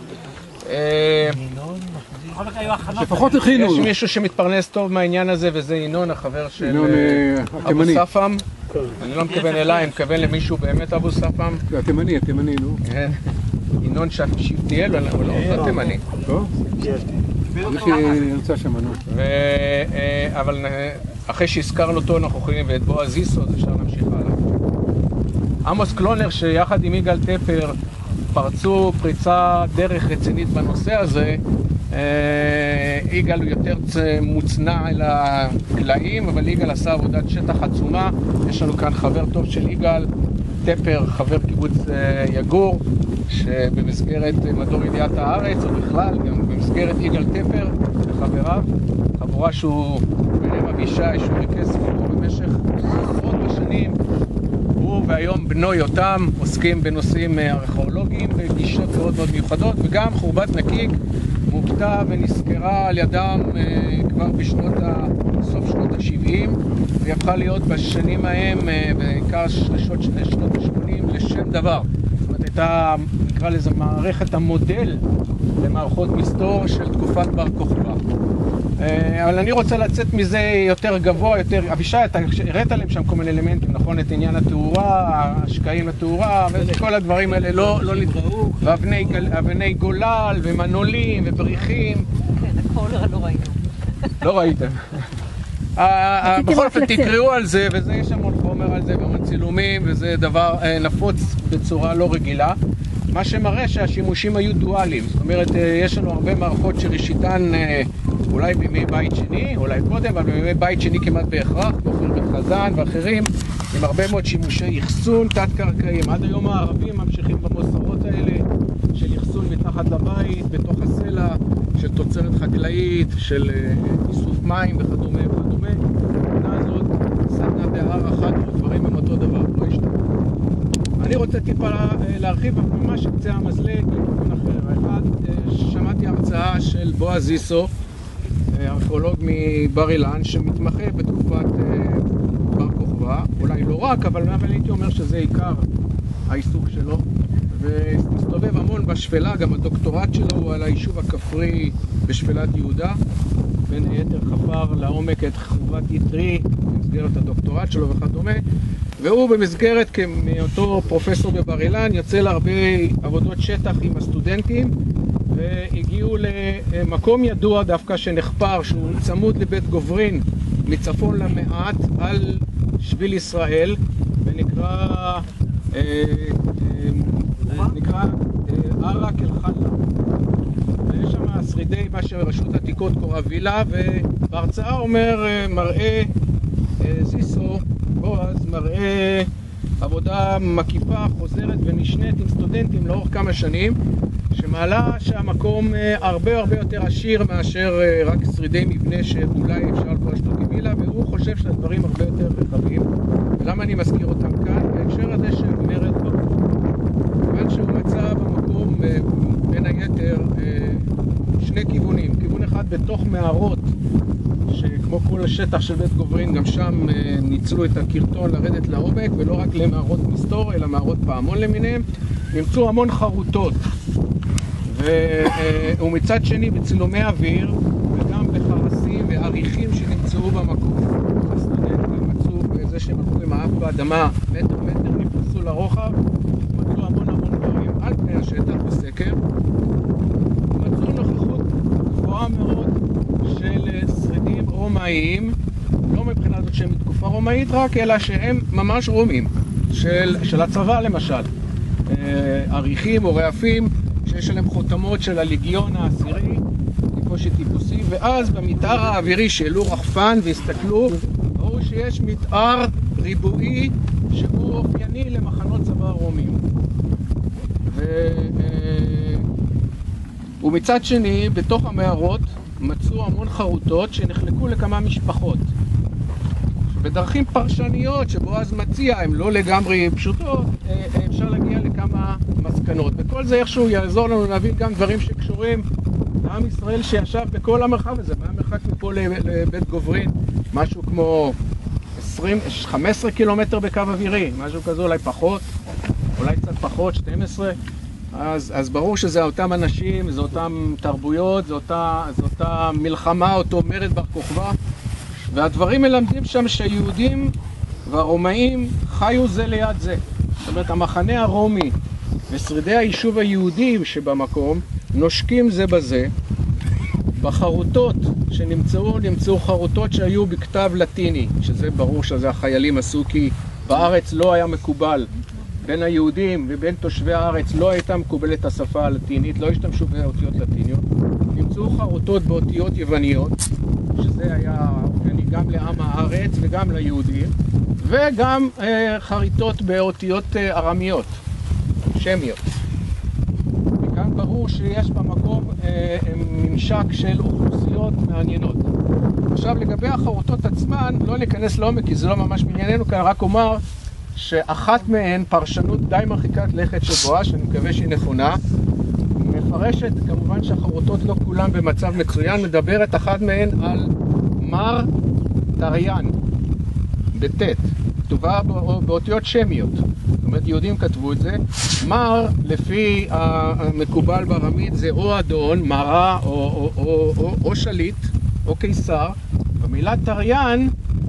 לפחות הכינו. יש מישהו שמתפרנס טוב מהעניין הזה, וזה ינון, החבר של אבו ספאם. אני לא מתכוון אליי, אני מתכוון למישהו באמת אבו ספאם. זה התימני, התימני, נו. ינון שבטיאל, הוא לא זה התימני. איך ירצה שם, נו. אבל אחרי שהזכרנו אותו, אנחנו יכולים, ואת בועז זיסו, אז אפשר להמשיך הלאה. עמוס קלונר, שיחד עם יגאל טפר פרצו פריצה דרך רצינית בנושא הזה. יגאל הוא יותר מוצנע אל הקלעים, אבל יגאל עשה עבודת שטח עצומה. יש לנו כאן חבר טוב של יגאל טפר, חבר קיבוץ יגור, שבמסגרת מדור ידיעת הארץ, או בכלל גם במסגרת יגאל טפר וחבריו, חבורה שהוא ביניהם אבישי, שהוא ריכז סביבו במשך עשרות בשנים. הוא והיום בנו יותם עוסקים בנושאים ארכיאולוגיים וגישות מאוד מאוד מיוחדות, וגם חורבת נקיק מוקטה ונזכרה על ידם כבר בשנות ה... סוף שנות ה-שבעים, והיא הפכה להיות בשנים ההם, בעיקר שנות ה-שמונים, לשם דבר. זאת אומרת, הייתה, נקרא לזה, מערכת המודל למערכות מסתור של תקופת בר כוכבא. אבל אני רוצה לצאת מזה יותר גבוה, יותר... אבישי, אתה הראת עליהם שם כל מיני אלמנטים, נכון? את עניין התאורה, השקעים לתאורה, וכל הדברים האלה לא... לא ואבני גולל, ומנעולים, ובריחים. כן, הכל לא ראינו. לא ראיתם. בכל אופן תקראו על זה, וזה יש המון חומר על זה, והמון צילומים, וזה דבר נפוץ בצורה לא רגילה. מה שמראה שהשימושים היו דואליים. זאת אומרת, יש לנו הרבה מערכות שראשיתן אולי בימי בית שני, אולי קודם, אבל בימי בית שני כמעט בהכרח, כופר בן חזן ואחרים, עם הרבה מאוד שימושי אחסון תת-קרקעיים. עד היום הערבים ממשיכים במוסרות האלה של אחסון מתחת לבית, בתוך הסלע, של תוצרת חקלאית, של איסוף מים וכדומה וכדומה. העבודה הזאת, סדנה בהר אחת, דברים הם אותו דבר, לא ישתנה. אני רוצה טיפה להרחיב ממש קצה המזלג לכיוון אחר. אחד, שמעתי הרצאה של בועז זיסו, ארכיאולוג מבר אילן, שמתמחה בתקופת בר כוכבא, אולי לא רק, אבל הייתי אומר שזה עיקר העיסוק שלו, ומסתובב המון בשפלה. גם הדוקטורט שלו הוא על היישוב הכפרי בשפלת יהודה, בין היתר חפר לעומק את חורבת יתרי במסגרת הדוקטורט שלו וכדומה, והוא במסגרת מאותו פרופסור בבר אילן יוצא להרבה עבודות שטח עם הסטודנטים, והגיעו למקום ידוע דווקא שנחפר, שהוא צמוד לבית גוברין מצפון למעט על שביל ישראל, ונקרא אה, אה, נקרא ערק אל חלה. ויש שם שרידי מה שרשות עתיקות קורא וילה, ובהרצאה אומר, מראה זיסו, בועז, מראה עבודה מקיפה, חוזרת ונשנית עם סטודנטים לאורך כמה שנים, שמעלה שהמקום הרבה הרבה יותר עשיר מאשר רק שרידי מבנה שאולי אפשר לפרש אותו כווילה, והוא חושב שהדברים הרבה יותר רחבים. ולמה אני מזכיר אותם כאן? בהקשר הזה של מרד ברוך. כיוון שהוא מצא במקום בין היתר שני כיוונים. כיוון אחד בתוך מערות, שכמו כל השטח של בית גוברין, גם שם ניצלו את הקרטון לרדת לעומק, ולא רק למערות מסתור, אלא מערות פעמון למיניהם. נמצאו המון חרוטות. ומצד שני בצילומי אוויר, וגם בחרסים ועריכים שנמצאו במקום. הסטודנטים מצאו בזה שהם הלכו עם האף באדמה, מטר מטר נפרסו לרוחב, מצאו המון המון דברים על פני השטח בסקר. מצאו נוכחות גבוהה מאוד של שרידים רומאיים, לא מבחינה זאת שהם מתקופה רומאית רק, אלא שהם ממש רומים, של, של הצבא למשל. עריכים או רעפים שיש עליהם חותמות של הליגיון העשירי, טיפושי טיפוסי, ואז במתאר האווירי שהעלו רחפן והסתכלו, ראו שיש מתאר ריבועי שהוא אופייני למחנות צבא רומים. ו... ומצד שני, בתוך המערות מצאו המון חרוטות שנחלקו לכמה משפחות. בדרכים פרשניות שבועז מציע, הן לא לגמרי פשוטות, אפשר להגיע לכמה מסקנות. וכל זה איכשהו יעזור לנו להבין גם דברים שקשורים לעם ישראל שישב בכל המרחב הזה. מהמרחק מפה לבית גוברין, משהו כמו עשרים, חמש עשרה קילומטר בקו אווירי, משהו כזה, אולי פחות, אולי קצת פחות, שתים עשרה. אז, אז ברור שזה אותם אנשים, זה אותם תרבויות, זה אותה, זה אותה מלחמה, אותו מרד בר כוכבא. והדברים מלמדים שם שהיהודים והרומאים חיו זה ליד זה. זאת אומרת, המחנה הרומי ושרידי היישוב היהודי שבמקום נושקים זה בזה. בחרוטות שנמצאו, נמצאו חרוטות שהיו בכתב לטיני, שזה ברור שזה החיילים עשו, כי בארץ לא היה מקובל. בין היהודים ובין תושבי הארץ לא הייתה מקובלת השפה הלטינית, לא השתמשו באותיות לטיניות. נמצאו חרוטות באותיות יווניות, שזה היה אופייני גם לעם הארץ וגם ליהודים, וגם אה, חריטות באותיות אה, ארמיות, שמיות. וכאן ברור שיש במקום אה, ממשק של אוכלוסיות מעניינות. עכשיו לגבי החרוטות עצמן, לא ניכנס לעומק כי זה לא ממש מענייננו, כאן רק אומר שאחת מהן, פרשנות די מרחיקת לכת של בועז, שאני מקווה שהיא נכונה, מפרשת, כמובן שהחרוטות לא כולם במצב מצוין, מדברת אחת מהן על מר תריין, בטט, כתובה באותיות שמיות. זאת אומרת, יהודים כתבו את זה. מר, לפי המקובל בארמית, זה או אדון, מרה, או, או, או, או, או שליט, או קיסר. במילה תריין,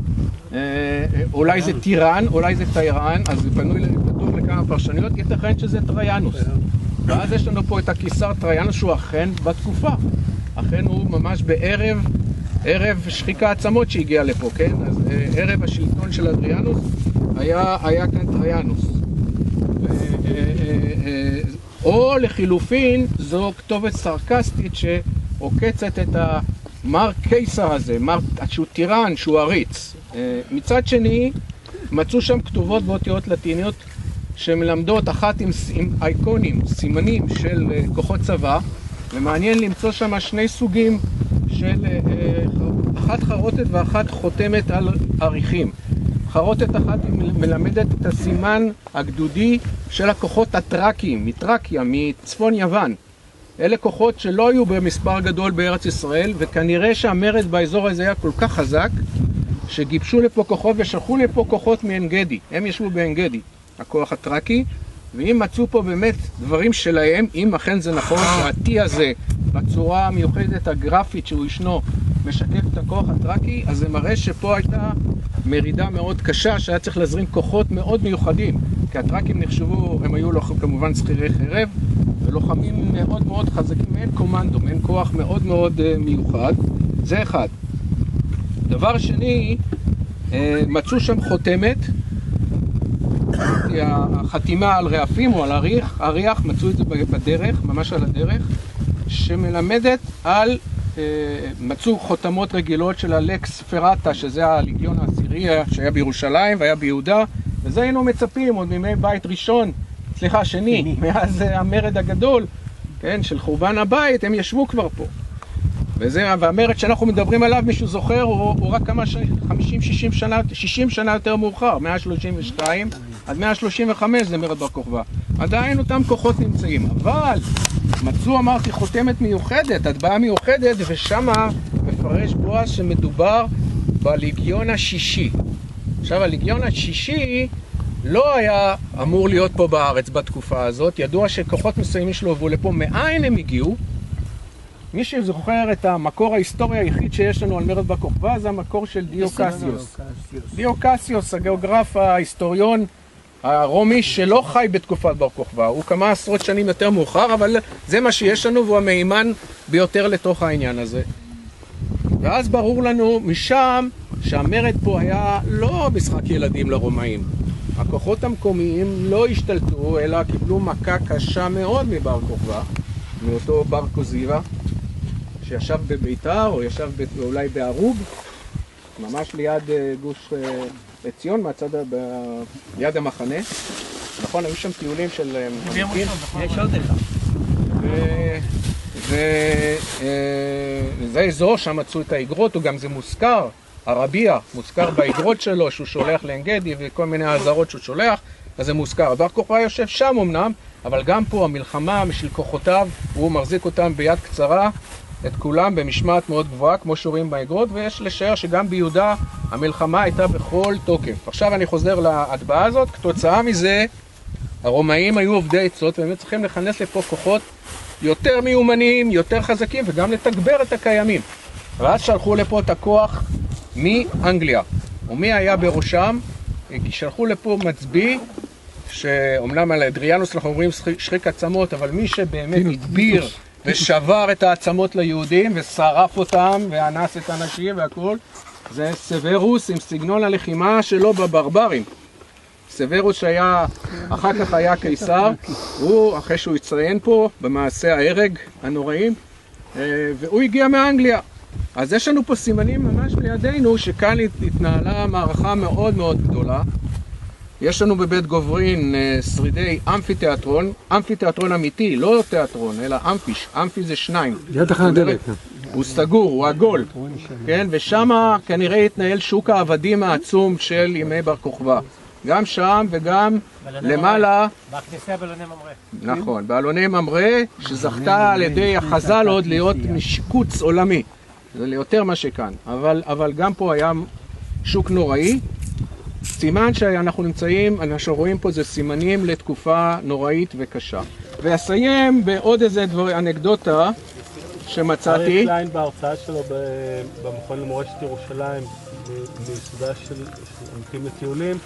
אולי זה טירן, אולי זה טיירן, אז זה פנוי פתוח לכמה פרשניות, ייתכן שזה טריינוס. ואז יש לנו פה את הקיסר טריינוס שהוא אכן בתקופה. אכן הוא ממש בערב, ערב שחיקה עצמות שהגיע לפה, כן? אז ערב השלטון של אדריאנוס היה, היה כאן טריינוס. או לחילופין זו כתובת סרקסטית שעוקצת את המר קיסר הזה, מר, שהוא טירן, שהוא עריץ. מצד שני, מצאו שם כתובות באותיות לטיניות שמלמדות אחת עם, עם אייקונים, סימנים של כוחות צבא, ומעניין למצוא שם שני סוגים של אחת חרוטת ואחת חותמת על עריכים. חרוטת אחת מלמדת את הסימן הגדודי של הכוחות הטרקיים, מטרקיה, מצפון יוון. אלה כוחות שלא היו במספר גדול בארץ ישראל, וכנראה שהמרד באזור הזה היה כל כך חזק, שגיבשו לפה כוחות ושלחו לפה כוחות מעין גדי. הם ישבו בעין גדי, הכוח הטרקי, ואם מצאו פה באמת דברים שלהם, אם אכן זה נכון שהעתי הזה, בצורה המיוחדת הגרפית שהוא ישנו, משקף את הכוח הטרקי, אז זה מראה שפה הייתה מרידה מאוד קשה, שהיה צריך להזרים כוחות מאוד מיוחדים, כי הטרקים נחשבו, הם היו לוחמים כמובן שכירי חרב, ולוחמים מאוד מאוד חזקים, מעין קומנדו, מעין כוח מאוד מאוד uh, מיוחד. זה אחד. דבר שני, uh, מצאו שם חותמת, החתימה על רעפים או על אריח, אריח, מצאו את זה בדרך, ממש על הדרך, שמלמדת על, uh, מצאו חותמות רגילות של הלקס פרטה, שזה הליגיון העשירי שהיה בירושלים והיה ביהודה, וזה היינו מצפים עוד מימי בית ראשון, סליחה, שני, מאז המרד הגדול, כן, של חורבן הבית, הם ישבו כבר פה. וזה, והמרד שאנחנו מדברים עליו, מישהו זוכר, הוא, הוא רק כמה ש... חמישים שישים שנה, שישים שנה יותר מאוחר, מאה שלושים ושתיים עד מאה שלושים וחמש זה מרד בר כוכבא. עדיין אותם כוחות נמצאים, אבל מצאו, אמרתי, חותמת מיוחדת, הטבעה מיוחדת, ושמה מפרש בועז שמדובר בליגיון השישי. עכשיו, הליגיון השישי לא היה אמור להיות פה בארץ בתקופה הזאת. ידוע שכוחות מסוימים שלו הובאו לפה. מאין הם הגיעו? מי שזוכר את המקור ההיסטורי היחיד שיש לנו על מרד בר כוכבא זה המקור של דיוקסיוס. דיוקסיוס, הגיאוגרף, ההיסטוריון הרומי שלא חי בתקופת בר כוכבא. הוא כמה עשרות שנים יותר מאוחר, אבל זה מה שיש לנו והוא המהימן ביותר לתוך העניין הזה. ואז ברור לנו משם שהמרד פה היה לא משחק ילדים לרומאים. הכוחות המקומיים לא השתלטו, אלא קיבלו מכה קשה מאוד מבר כוכבא, מאותו בר כוזיבא, שישב בביתר או ישב אולי בערוג, ממש ליד גוש עציון, מהצד, ליד המחנה. נכון, היו שם טיולים של מנהיגים. יש עוד אחד. וזה אזור, שם מצאו את האגרות, וגם זה מוזכר. הרביע מוזכר באגרות שלו שהוא שולח לעין גדי וכל מיני האזהרות שהוא שולח, אז זה מוזכר. בר כוכבא יושב שם אמנם, אבל גם פה המלחמה של כוחותיו, הוא מחזיק אותם ביד קצרה, את כולם במשמעת מאוד גבוהה, כמו שרואים באגרות, ויש לשער שגם ביהודה המלחמה הייתה בכל תוקף. עכשיו אני חוזר להטבעה הזאת, כתוצאה מזה הרומאים היו עובדי עצות, והם צריכים לכנס לפה כוחות יותר מיומנים, יותר חזקים, וגם לתגבר את הקיימים. ואז שלחו לפה את הכוח מאנגליה. ומי היה בראשם? שלחו לפה מצביא, שאומנם על אדריאנוס אנחנו אומרים שחיק עצמות, אבל מי שבאמת הדביר ושבר את העצמות ליהודים ושרף אותם ואנס את האנשים והכל, זה סוורוס עם סגנון הלחימה שלו בברברים. סוורוס שהיה, אחר כך היה קיסר, הוא, אחרי שהוא יצריין פה במעשה ההרג הנוראים, והוא הגיע מאנגליה. אז יש לנו פה סימנים ממש לידינו שכאן התנהלה מערכה מאוד מאוד גדולה. יש לנו בבית גוברין שרידי אמפי תיאטרון, אמפי תיאטרון אמיתי, לא תיאטרון, אלא אמפיש, אמפי זה שניים. ליד תחנת דלק. הוא סגור, הוא עגול, כן? ושם כנראה התנהל שוק העבדים העצום של ימי בר כוכבא. גם שם וגם למעלה. בכניסה באלוני ממרא. נכון, באלוני ממרא, שזכתה על ידי החז"ל עוד להיות משיקוץ עולמי. זה ליותר מה שכאן, אבל, אבל גם פה היה שוק נוראי. סימן שאנחנו נמצאים, אנחנו רואים פה זה סימנים לתקופה נוראית וקשה. ואסיים בעוד איזה דבר, אנקדוטה שמצאתי. אריק קליין בהרצאה שלו במכון למורשת ירושלים, מיסודה של עמיתים לטיולים,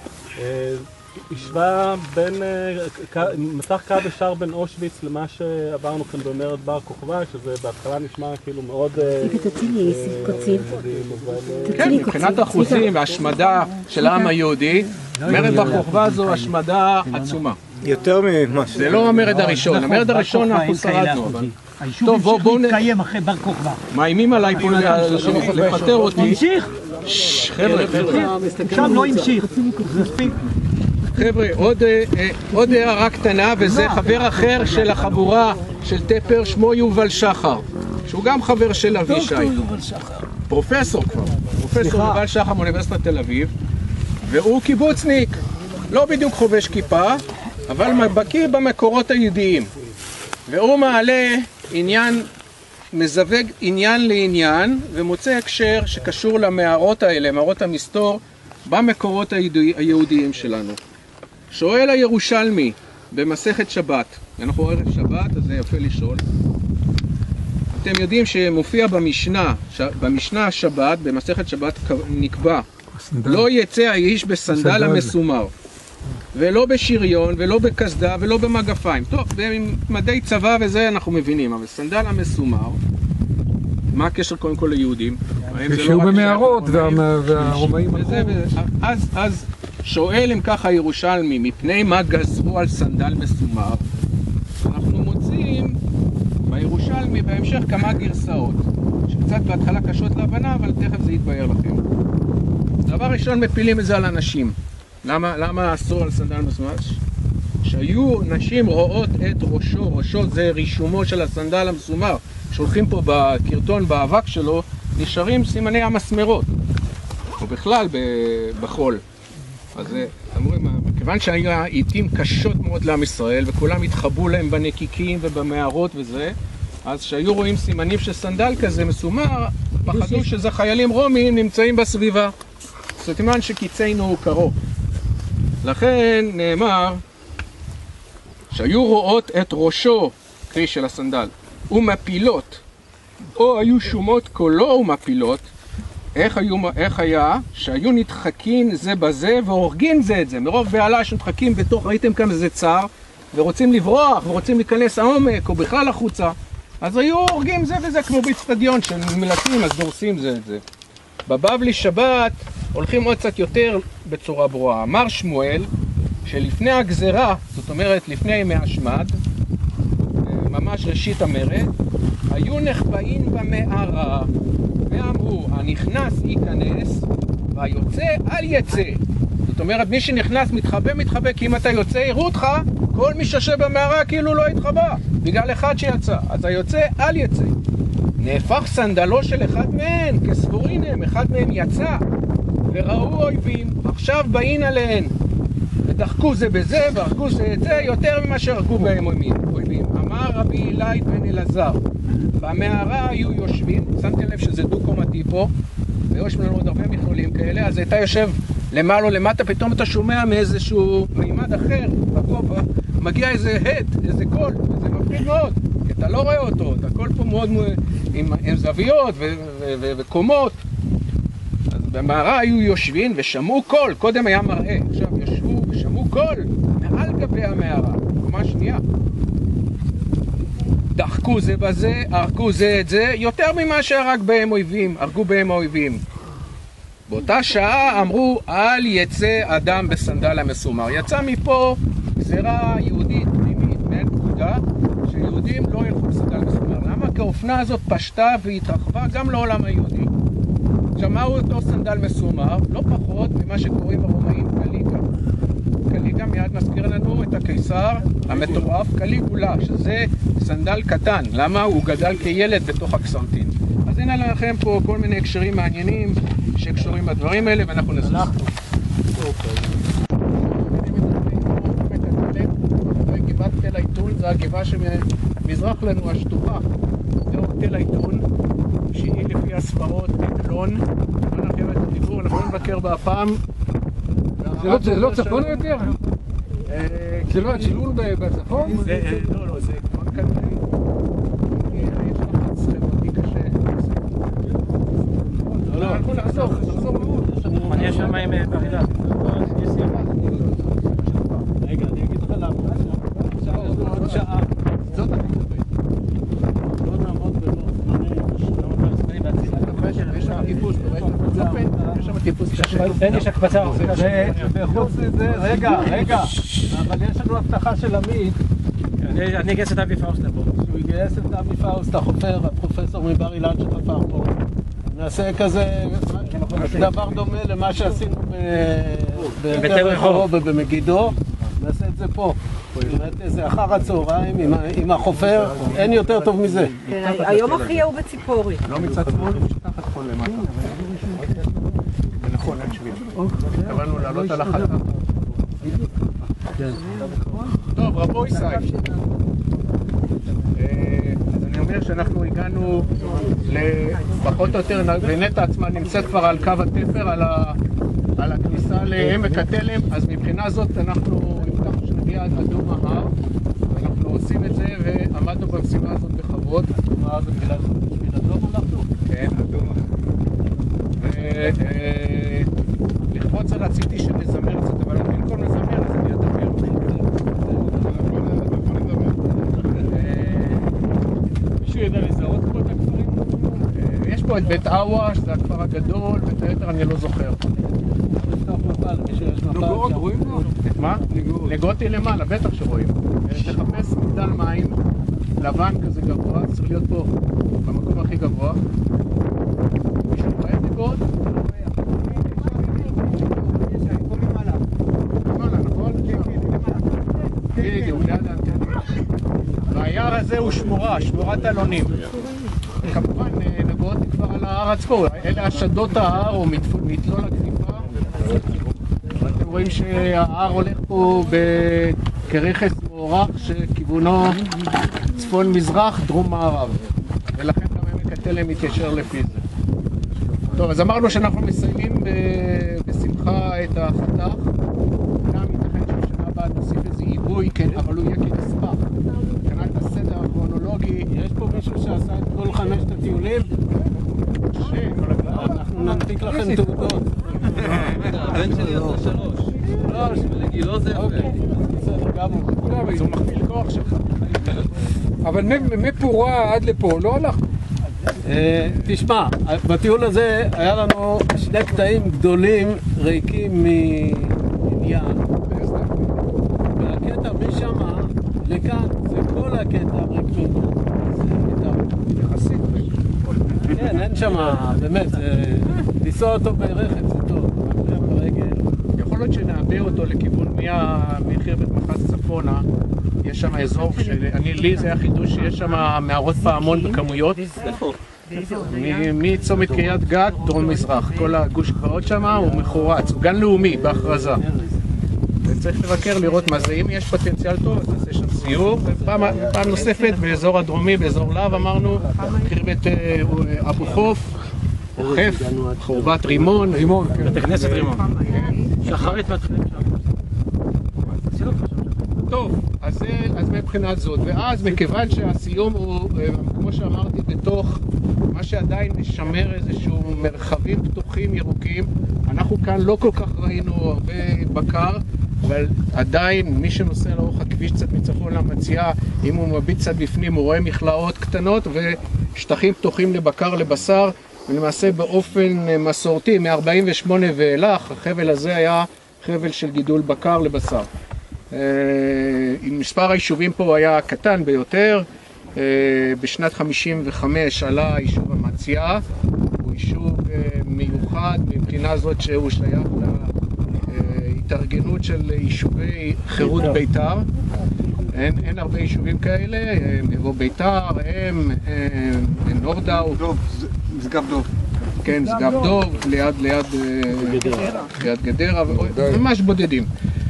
השווה בין, מתח קו ישר בין אושוויץ למה שעברנו כאן במרד בר כוכבא, שזה בהתחלה נשמע כאילו מאוד... כן, מבחינת אחוזים והשמדה של העם היהודי, מרד בר כוכבא זו השמדה עצומה. יותר ממה ש... זה לא המרד הראשון, המרד הראשון אנחנו שרדנו. היישוב טוב, בואו בואו... מתקיים אחרי בר כוכבא. מאיימים עליי פה לפטר אותי. המשיך? חבר'ה, חבר'ה. שם לא המשיך. זה מספיק. חבר'ה, עוד, אה, עוד הערה קטנה, וזה חבר אחר של החבורה של טפר, שמו יובל שחר, שהוא גם חבר של אבישי. פרופסור כבר, פרופסור יובל שחר מאוניברסיטת תל אביב, והוא קיבוצניק, לא בדיוק חובש כיפה, אבל בקיא במקורות היהודיים. והוא מעלה עניין, מזווג עניין לעניין, ומוצא הקשר שקשור למערות האלה, מערות המסתור, במקורות היהודיים שלנו. שואל הירושלמי במסכת שבת, אנחנו ערב שבת, אז זה יפה לשאול. אתם יודעים שמופיע במשנה, במשנה השבת, במסכת שבת נקבע, לא יצא האיש בסנדל המסומר, ולא בשריון, ולא בקסדה, ולא במגפיים. טוב, במדי צבא וזה אנחנו מבינים, אבל סנדל המסומר, מה הקשר קודם כל ליהודים? כשהוא במערות והרומאים הלכו. אז, אז שואל אם ככה ירושלמי, מפני מה גזרו על סנדל מסומר? אנחנו מוצאים בירושלמי בהמשך כמה גרסאות, שקצת בהתחלה קשות להבנה, אבל תכף זה יתבהר לכם. דבר ראשון, מפילים את זה על אנשים. למה, למה אסור על סנדל מסומר? שהיו נשים רואות את ראשו, ראשו זה רישומו של הסנדל המסומר. שהולכים פה בקרטון, באבק שלו, נשארים סימני המסמרות, או בכלל בחול. אז אמורים, כיוון שהיה עיתים קשות מאוד לעם ישראל, וכולם התחבאו להם בנקיקים ובמערות וזה, אז שהיו רואים סימנים של סנדל כזה מסומר, פחדו שזה חיילים רומים נמצאים בסביבה. זאת אומרת שקיצנו קרוב. לכן נאמר שהיו רואות את ראשו, קרי של הסנדל, ומפילות, או היו שומות קולו ומפילות. איך, היו, איך היה? שהיו נדחקים זה בזה והורגים זה את זה. מרוב בעלה שנדחקים בתוך, ראיתם כאן איזה צער, ורוצים לברוח, ורוצים להיכנס העומק, או בכלל החוצה. אז היו הורגים זה וזה, כמו באצטדיון שמלטים, אז דורסים זה את זה. בבבלי שבת הולכים עוד קצת יותר בצורה ברורה. אמר שמואל שלפני הגזרה, זאת אומרת לפני ימי השמד, ממש ראשית המרד, היו נחבאים במערה ואמרו, הנכנס ייכנס והיוצא אל יצא. זאת אומרת, מי שנכנס מתחבא מתחבא, כי אם אתה יוצא יראו אותך, כל מי שיושב במערה כאילו לא התחבא בגלל אחד שיצא, אז היוצא אל יצא. נהפך סנדלו של אחד מהם כסבורין הם, אחד מהם יצא וראו אויבים, עכשיו באין עליהן ודחקו זה בזה והרגו זה את זה יותר ממה שהרגו בהם אויבים. אמר רבי אלי בן אלעזר, במערה היו יושבים, שמתם לב שזה דו-קומתי פה, ויש לנו עוד הרבה מכלולים כאלה, אז אתה יושב למעלה או למטה, פתאום אתה שומע מאיזשהו מימד אחר בגובה, מגיע איזה הד, איזה קול, וזה מפחיד מאוד, כי אתה לא רואה אותו, אתה קול פה מאוד עם, עם זוויות ו- ו- ו- וקומות. אז במערה היו יושבים ושמעו קול, קודם היה מראה, עכשיו ישבו ושמעו קול מעל גבי המערה, קומה שנייה. דחקו זה בזה, הרגו זה את זה, יותר ממה שהרג בהם אויבים, הרגו בהם האויבים. באותה שעה אמרו, אל יצא אדם בסנדל המסומר. יצא מפה גזירה יהודית פנימית, מעין פקודה, שיהודים לא ילכו בסנדל מסומר. למה? כי האופנה הזאת פשטה והתרחבה גם לעולם היהודי. שמעו אותו סנדל מסומר, לא פחות ממה שקוראים ברומאים קליגה. קליגה מיד מזכיר לנו את הקיסר המטורף, קליגולה, שזה סנדל קטן. למה? הוא גדל כילד בתוך הקסרטין. אז הנה לכם פה כל מיני הקשרים מעניינים שקשורים בדברים האלה, ואנחנו נסוס. גבעת תל עיתון, זו הגבעה שמזרח לנו השטוחה. זהו תל עיתון, שהיא לפי הספרות עגלון. אנחנו את הדיבור, אנחנו נבקר בה הפעם. זה לא צפון יותר? זה לא הצילול בצפון? לא, לא, זה כבר כאן. יש לחץ חברתי קשה. לא, לא, אנחנו נחזור, נחזור מאוד. אני יש שם עם ברידה. רגע, אני אגיד לך למה. עוד שעה. זאת הכיוון. לא נעמוד בלוח זמני. יש שם גיבוש, יש שם טיפוס קשה. אין, יש הקפצה. וחוץ מזה, רגע, רגע, אבל יש לנו הבטחה של עמית, אני אגייס את אבי פאוסט לפה. שהוא יגייס את אבי פאוסט, החופר, הפרופסור מבר אילן שחפר פה. נעשה כזה דבר דומה למה שעשינו בבית רחוב ובמגידו, נעשה את זה פה. באמת איזה אחר הצהריים עם החופר, אין יותר טוב מזה. היום הכי הוא בציפורי. לא מצד שמאל, תחת חול למטה. ונכון, אין שביל. התכוונו לעלות על החלטה. טוב, רבו ישי. אז אני אומר שאנחנו הגענו לפחות או יותר, ונטע עצמה נמצאת כבר על קו התפר, על הכניסה לעמק התלם, אז מבחינה זאת אנחנו הבטחנו שנגיע עד אדום ההר, ואנחנו עושים את זה ועמדנו במשימה הזאת בכבוד. אדום ההר זה בגלל בשביל אדום אנחנו? כן, אדום ההר. לכבוד זה רציתי שנזמר קצת, אבל במקום נזמר אז אני אדבר. מישהו ידע לזהות פה את הכפרים? יש פה את בית אווה, שזה הכפר הגדול, ואת היתר אני לא זוכר. נגות, רואים לו? את מה? נגותי למעלה, בטח שרואים. תחפש מגדל מים, לבן כזה גבוה, צריך להיות פה במקום הכי גבוה. מישהו רואה את נגות? למעלה, נכון? בדיוק, ליד האנטנה. והיער הזה הוא שמורה, שמורת אלונים. כמובן, נגות כבר על ההר עצמו, אלה השדות ההר או מתלול הכניפה. אתם רואים שההר הולך פה כרכס מוארך שכיוונו צפון-מזרח, דרום-מערב. ולכן גם עמק התלם מתיישר לפי זה. טוב, אז אמרנו שאנחנו מסיימים בשמחה את החתך. גם ייתכן שבשנה הבאה נוסיף איזה עיבוי, כן, אבל הוא יהיה כנספח. כנ"ל את הסדר הכרונולוגי. יש פה מישהו שעשה את כל חמשת הטיולים? אנחנו ננפיק לכם תעודות. הבן שלי עושה שלוש. שלוש, ולגילו זה יפה. בסדר, גם הוא. זו מכפיל כוח שלך. אבל מפורה עד לפה לא הלך. תשמע, בטיול הזה היה לנו שני קטעים גדולים ריקים מעניין. והקטע משם לכאן זה כל הקטע ריק מעניין. יחסית. כן, אין שם, באמת, לנסוע אותו ברכב זה טוב. יכול להיות שנעבה אותו לכיוון מחרבת מחס צפונה. יש שם אזור, לי זה היה חידוש שיש שם מערות פעמון בכמויות. מצומת קריית גת, דרום מזרח. כל הגוש גבעות שם הוא מחורץ, הוא גן לאומי בהכרזה. וצריך לבקר לראות מה זה, אם יש פוטנציאל טוב, אז נעשה שם סיור. ופעם נוספת באזור הדרומי, באזור להב, אמרנו, קרבת אבו חוף, חוף, חורבת רימון. רימון, כן. בית הכנסת רימון. שחרית מתחילים שם. טוב, אז, אז מבחינת זאת, ואז מכיוון שהסיום הוא, כמו שאמרתי, בתוך מה שעדיין משמר איזשהו מרחבים פתוחים ירוקים, אנחנו כאן לא כל כך ראינו הרבה בקר, אבל עדיין מי שנוסע לאורך הכביש קצת מצפון למציאה, אם הוא מביט קצת בפנים, הוא רואה מכלאות קטנות ושטחים פתוחים לבקר לבשר, ולמעשה באופן מסורתי, מ-ארבעים ושמונה ואילך, החבל הזה היה חבל של גידול בקר לבשר. מספר היישובים פה היה קטן ביותר. בשנת חמישים וחמש עלה יישוב המציאה, הוא יישוב מיוחד מבחינה זאת שהוא שייך להתארגנות של יישובי חירות ביתר. אין, אין הרבה יישובים כאלה, מבוא ביתר, הם, נורדאו. דוב, משגב דוב. כן, משגב דוב, ליד, ליד, ליד גדרה, ממש בודדים.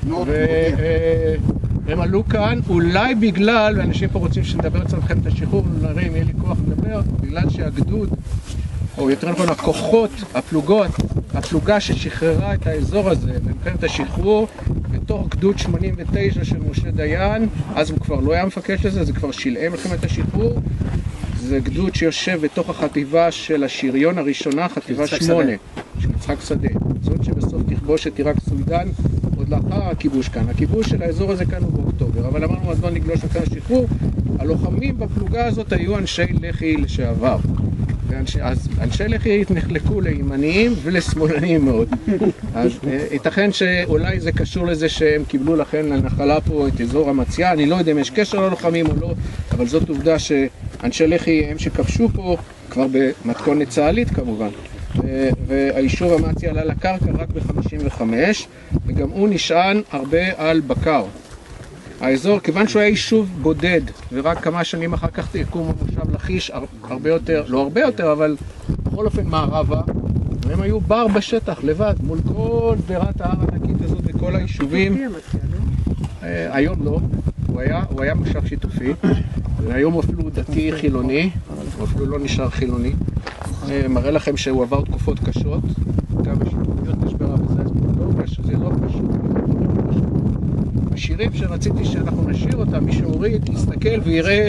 והם עלו כאן, אולי בגלל, ואנשים פה רוצים שנדבר אצל מלחמת השחרור, נראה אם יהיה לי כוח לדבר, בגלל שהגדוד, או יותר נכון הכוחות, הפלוגות, הפלוגה ששחררה את האזור הזה במלחמת השחרור, בתוך גדוד שמונים ותשע של משה דיין, אז הוא כבר לא היה מפקד לזה, זה כבר שלהי מלחמת השחרור, זה גדוד שיושב בתוך החטיבה של השריון הראשונה, חטיבה שמונה, של יצחק שדה, זאת שבסוף תכבוש את עיראק סודאן, עוד לאחר הכיבוש כאן. הכיבוש של האזור הזה כאן הוא באוקטובר, אבל אמרנו אז לא נגלוש לכאן השחרור. הלוחמים בפלוגה הזאת היו אנשי לח"י לשעבר. ואנשי, אז אנשי לח"י נחלקו לימניים ולשמאלניים מאוד. אז ייתכן שאולי זה קשור לזה שהם קיבלו לכן לנחלה פה את אזור המציאה, אני לא יודע אם יש קשר ללוחמים או לא, אבל זאת עובדה שאנשי לח"י הם שכבשו פה כבר במתכונת צה"לית כמובן. והיישוב המציא עלה לקרקע רק ב-חמישים וחמש, וגם הוא נשען הרבה על בקר. האזור, כיוון שהוא היה יישוב בודד, ורק כמה שנים אחר כך יקום מושב לכיש, הרבה יותר, לא הרבה יותר, אבל בכל אופן מערבה, והם היו בר בשטח, לבד, מול כל שדרת ההר הענקית הזאת וכל היישובים. היום לא, הוא היה, הוא היה מושב שיתופי, והיום אפילו דתי חילוני, הוא אפילו לא נשאר חילוני. מראה לכם שהוא עבר תקופות קשות, גם בשיתופיות משברה וזה, זה לא פשוט. השירים שרציתי שאנחנו נשאיר אותם, מי שהוריד, יסתכל ויראה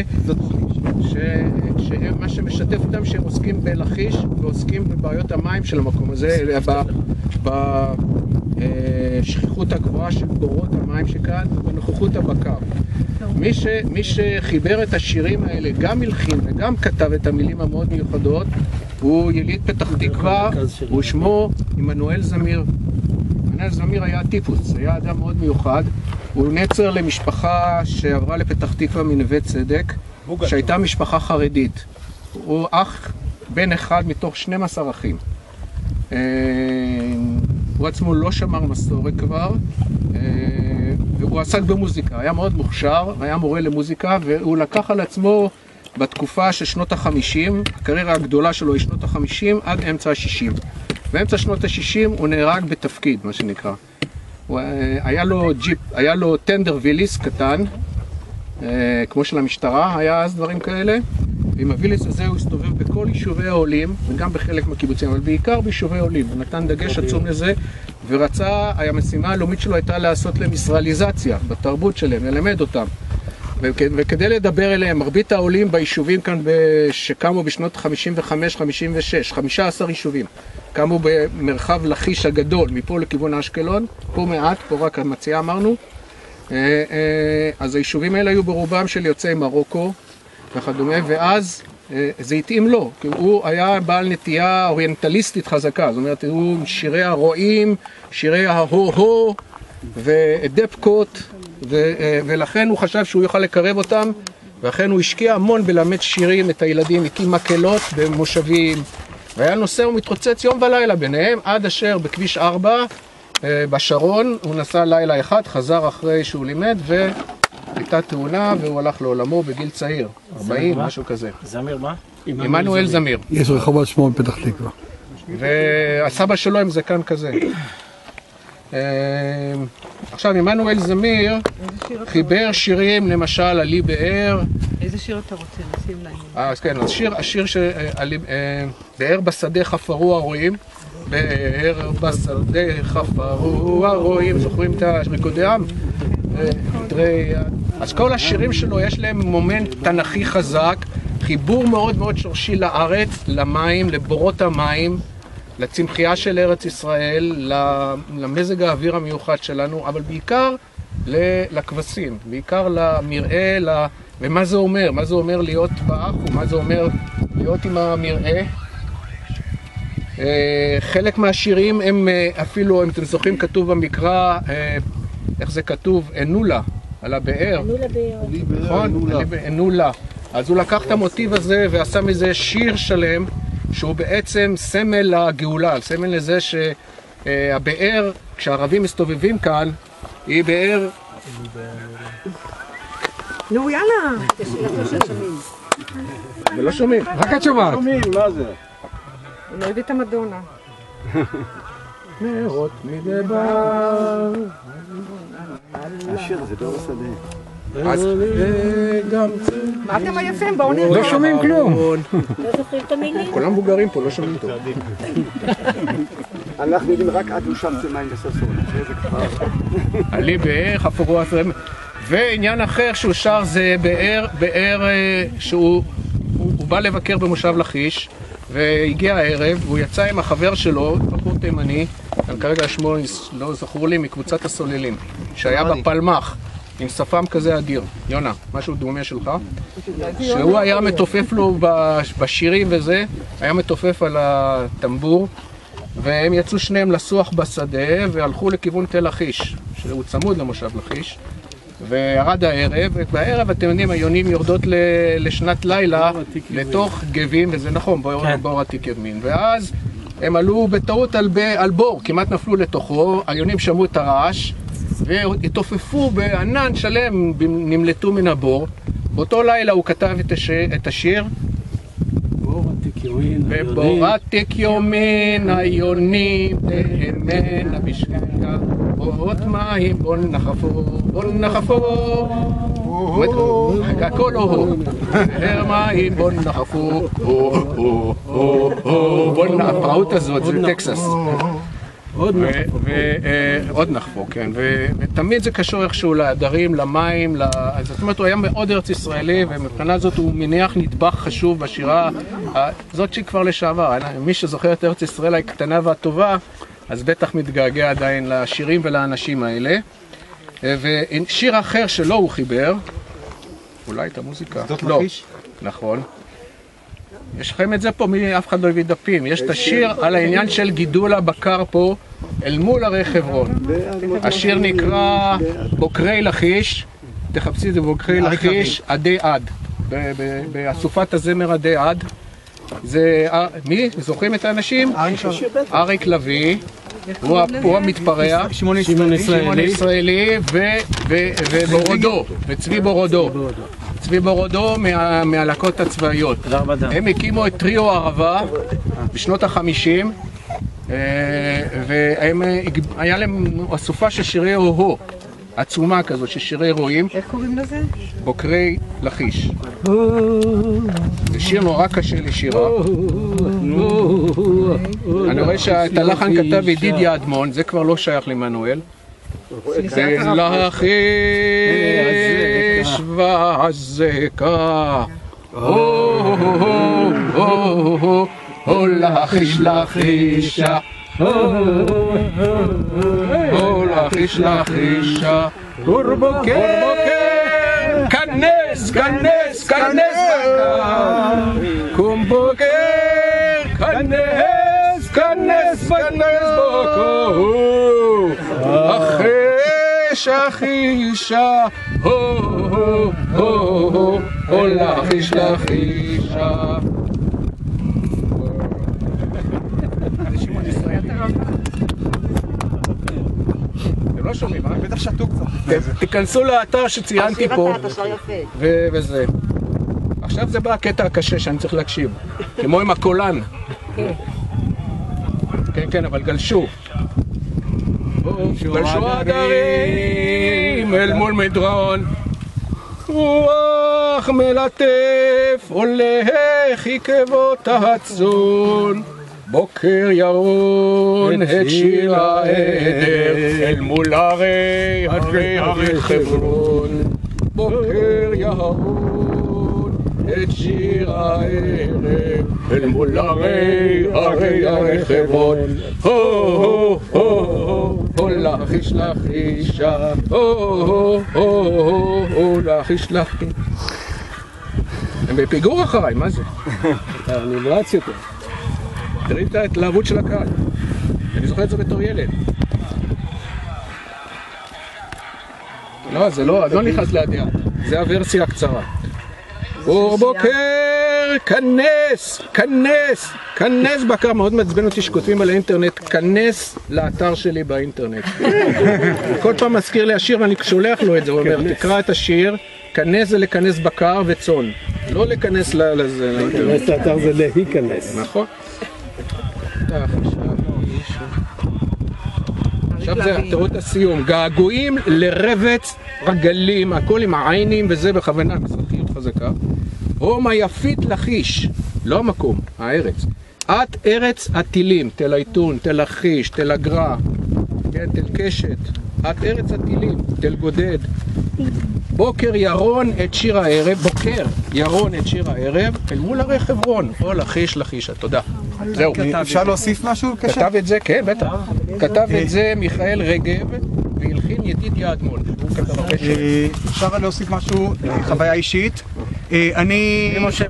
שמה שמשתף אותם שהם עוסקים בלכיש ועוסקים בבעיות המים של המקום הזה, בשכיחות הגבוהה של בורות המים שכאן ובנוכחות הבקר. מי, ש, מי שחיבר את השירים האלה, גם מלחין וגם כתב את המילים המאוד מיוחדות, הוא יליד פתח תקווה, הוא שמו עמנואל זמיר. עמנואל זמיר היה טיפוס, היה אדם מאוד מיוחד. הוא נצר למשפחה שעברה לפתח תקווה מנווה צדק, שהייתה משפחה חרדית. הוא אח בן אחד מתוך שנים עשר אחים. הוא עצמו לא שמר מסורת כבר, והוא עסק במוזיקה, היה מאוד מוכשר, היה מורה למוזיקה, והוא לקח על עצמו בתקופה של שנות החמישים, הקריירה הגדולה שלו היא שנות החמישים עד אמצע השישים. באמצע שנות השישים הוא נהרג בתפקיד, מה שנקרא. הוא, היה לו ג'יפ, היה לו טנדר ויליס קטן, כמו של המשטרה, היה אז דברים כאלה. ועם הוויליס הזה הוא הסתובב בכל יישובי העולים, וגם בחלק מהקיבוצים, אבל בעיקר ביישובי העולים. הוא נתן דגש עצום לזה, ורצה, המשימה הלאומית שלו הייתה לעשות להם ישראליזציה בתרבות שלהם, ללמד אותם. וכדי לדבר אליהם, מרבית העולים ביישובים כאן שקמו בשנות חמישים וחמש חמישים ושש, חמישה עשר יישובים, קמו במרחב לכיש הגדול, מפה לכיוון אשקלון, פה מעט, פה רק המציאה אמרנו. אז היישובים האלה היו ברובם של יוצאי מרוקו וכדומה, ואז זה התאים לו, כי הוא היה בעל נטייה אוריינטליסטית חזקה, זאת אומרת, הוא שירי הרועים, שירי ההו-הו ודפקות, ו- ולכן הוא חשב שהוא יוכל לקרב אותם, ולכן הוא השקיע המון בלמד שירים את הילדים, הקים מקהלות במושבים, והיה נוסע ומתרוצץ יום ולילה ביניהם, עד אשר בכביש ארבע בשרון הוא נסע לילה אחד, חזר אחרי שהוא לימד, והייתה תאונה והוא הלך לעולמו בגיל צעיר, ארבעים, משהו כזה. זמיר מה? עמנואל זמיר. יש רחוב על שמו בפתח תקווה. והסבא שלו עם זקן כזה. עכשיו, עמנואל זמיר חיבר שירים, למשל, עלי באר. איזה שיר אתה רוצה? נשים להם. אז כן, אז שיר, השיר שבאר בשדה חפרו הרועים. באר בשדה חפרו הרועים, זוכרים את ריקודי עם? אז כל השירים שלו יש להם מומנט תנכי חזק, חיבור מאוד מאוד שורשי לארץ, למים, לבורות המים, לצמחייה של ארץ ישראל, למזג האוויר המיוחד שלנו, אבל בעיקר לכבשים, בעיקר למראה, ומה זה אומר, מה זה אומר להיות באח, ומה זה אומר להיות עם המראה. חלק מהשירים הם אפילו, אם אתם זוכרים, כתוב במקרא, איך זה כתוב? אנולה, על הבאר. אנולה באר. נכון? אנולה. אז הוא לקח את המוטיב הזה ועשה מזה שיר שלם, שהוא בעצם סמל לגאולה, סמל לזה שהבאר, כשהערבים מסתובבים כאן, היא באר... נו יאללה! ולא שומעים. רק את שומעת. שומעים, מה זה? הוא לא הביא את המדונה. נרות מדבר. השיר זה באור השדה. אז גם... מה אתם עייפים? בואו נראה. לא שומעים כלום. לא זוכרים את המילים? כל המבוגרים פה לא שומעים טוב. אנחנו יודעים רק עד הוא שם זה מים בסרסון. זה כבר... עלי באר, חפרו עשרים. ועניין אחר שהוא שר זה באר, באר שהוא הוא בא לבקר במושב לכיש, והגיע הערב, והוא יצא עם החבר שלו, בחור תימני, כרגע שמו לא זכור לי, מקבוצת הסוללים, שהיה בפלמח. עם שפם כזה אדיר. יונה, משהו דומה שלך? שהוא היה מתופף לו בשירים וזה, היה מתופף על הטמבור, והם יצאו שניהם לסוח בשדה והלכו לכיוון תל לכיש, שהוא צמוד למושב לכיש. וירד הערב, ובערב אתם יודעים, היונים יורדות לשנת לילה לתוך גבים, וזה נכון, בור עתיק ימין. ואז הם עלו בטעות על, על בור, כמעט נפלו לתוכו, היונים שמעו את הרעש, והתעופפו בענן שלם, נמלטו מן הבור. באותו לילה הוא כתב את, הש... את השיר. ובור עתיק יומין היונים תהמנה בשקיקה, בורות מים בוא נחפו, בוא נחפו, הכל לא, הר מים בוא נחפו, בוא הפרעות הזאת, זה טקסס. עוד נחפו, כן, ותמיד זה קשור איכשהו לעדרים, למים, זאת אומרת הוא היה מאוד ארץ ישראלי, ומבחינה זאת הוא מניח נדבך חשוב בשירה זאת שהיא כבר לשעבר. מי שזוכר את ארץ ישראל הקטנה והטובה, אז בטח מתגעגע עדיין לשירים ולאנשים האלה. ושיר אחר שלא הוא חיבר, אולי את המוזיקה, לא, נכון. יש לכם את זה פה, מי אף אחד לא הביא דפים. יש את השיר על העניין של גידול הבקר פה אל מול הרי חברון. השיר נקרא בוקרי לכיש, תחפשי את זה, בוקרי לכיש, עדי עד. באסופת הזמר עדי עד. זה, מי? זוכרים את האנשים? אריק לוי, הוא המתפרע, שמעון ישראלי ובורודו, וצבי בורודו. צבי בורודו מהלהקות הצבאיות. הם הקימו את טריו ערבה בשנות החמישים, והיה להם אסופה של שירי הו-הו, עצומה כזאת של שירי רועים. איך קוראים לזה? בוקרי לכיש. זה שיר נורא קשה לשירה. אני רואה שאת הלחן כתב ידידיה אדמון, זה כבר לא שייך למנואל. לכיש ועזקה, הו לכיש לכישה, הו לכיש לכישה, בוקר כנס כנס כנס בקר, קום בוקר כנס כנס כנס בקר, אחיש אחישה, הו הו הו הו, הו לכיש לכישה. אתם לא שומעים, אה? בטח שתו כבר. תיכנסו לאתר שציינתי פה וזה. עכשיו זה בא הקטע הקשה שאני צריך להקשיב, כמו עם הקולן. כן כן, אבל גלשו. גלשו העדרים אל מול מדרון, רוח מלטף הולך עקבות הצאן, בוקר ירון את שיר העדר אל מול הרי הרי הרי חברון, בוקר ירון את שיר הערב אל מול הרי הרי הרי חברון, הו הו הו הו לכיש לכישה, הו הו הו הו לכיש לכישה. הם בפיגור אחריי, מה זה? אני נמרץ יותר. תראי את ההתלהבות של הקהל. אני זוכר את זה בתור ילד. לא, זה לא, לא נכנס לידיעה. זה הוורסיה הקצרה. אור בוקר, כנס, כנס, כנס בקר. מאוד מעצבן אותי שכותבים על האינטרנט, כנס לאתר שלי באינטרנט. כל פעם מזכיר לי השיר ואני שולח לו את זה, הוא אומר, תקרא את השיר, כנס זה לכנס בקר וצאן. לא לכנס לזה. כנס לאתר זה להיכנס. נכון. עכשיו זה תראו הסיום, געגועים לרבץ רגלים, הכל עם העיינים וזה בכוונה, מזרחיות חזקה. הום היפית לכיש, לא המקום, הארץ. את ארץ הטילים, תל עיתון, תל לכיש, תל אגרה, כן, תל קשת. את ארץ הטילים, תל גודד. בוקר ירון את שיר הערב, בוקר ירון את שיר הערב, אל מול הרי חברון, או לכיש לכישה, תודה. זהו. אפשר להוסיף משהו? כתב את זה, כן, בטח. כתב את זה מיכאל רגב, והלחין ידידיה אדמון. הוא אפשר להוסיף משהו, חוויה אישית. אני,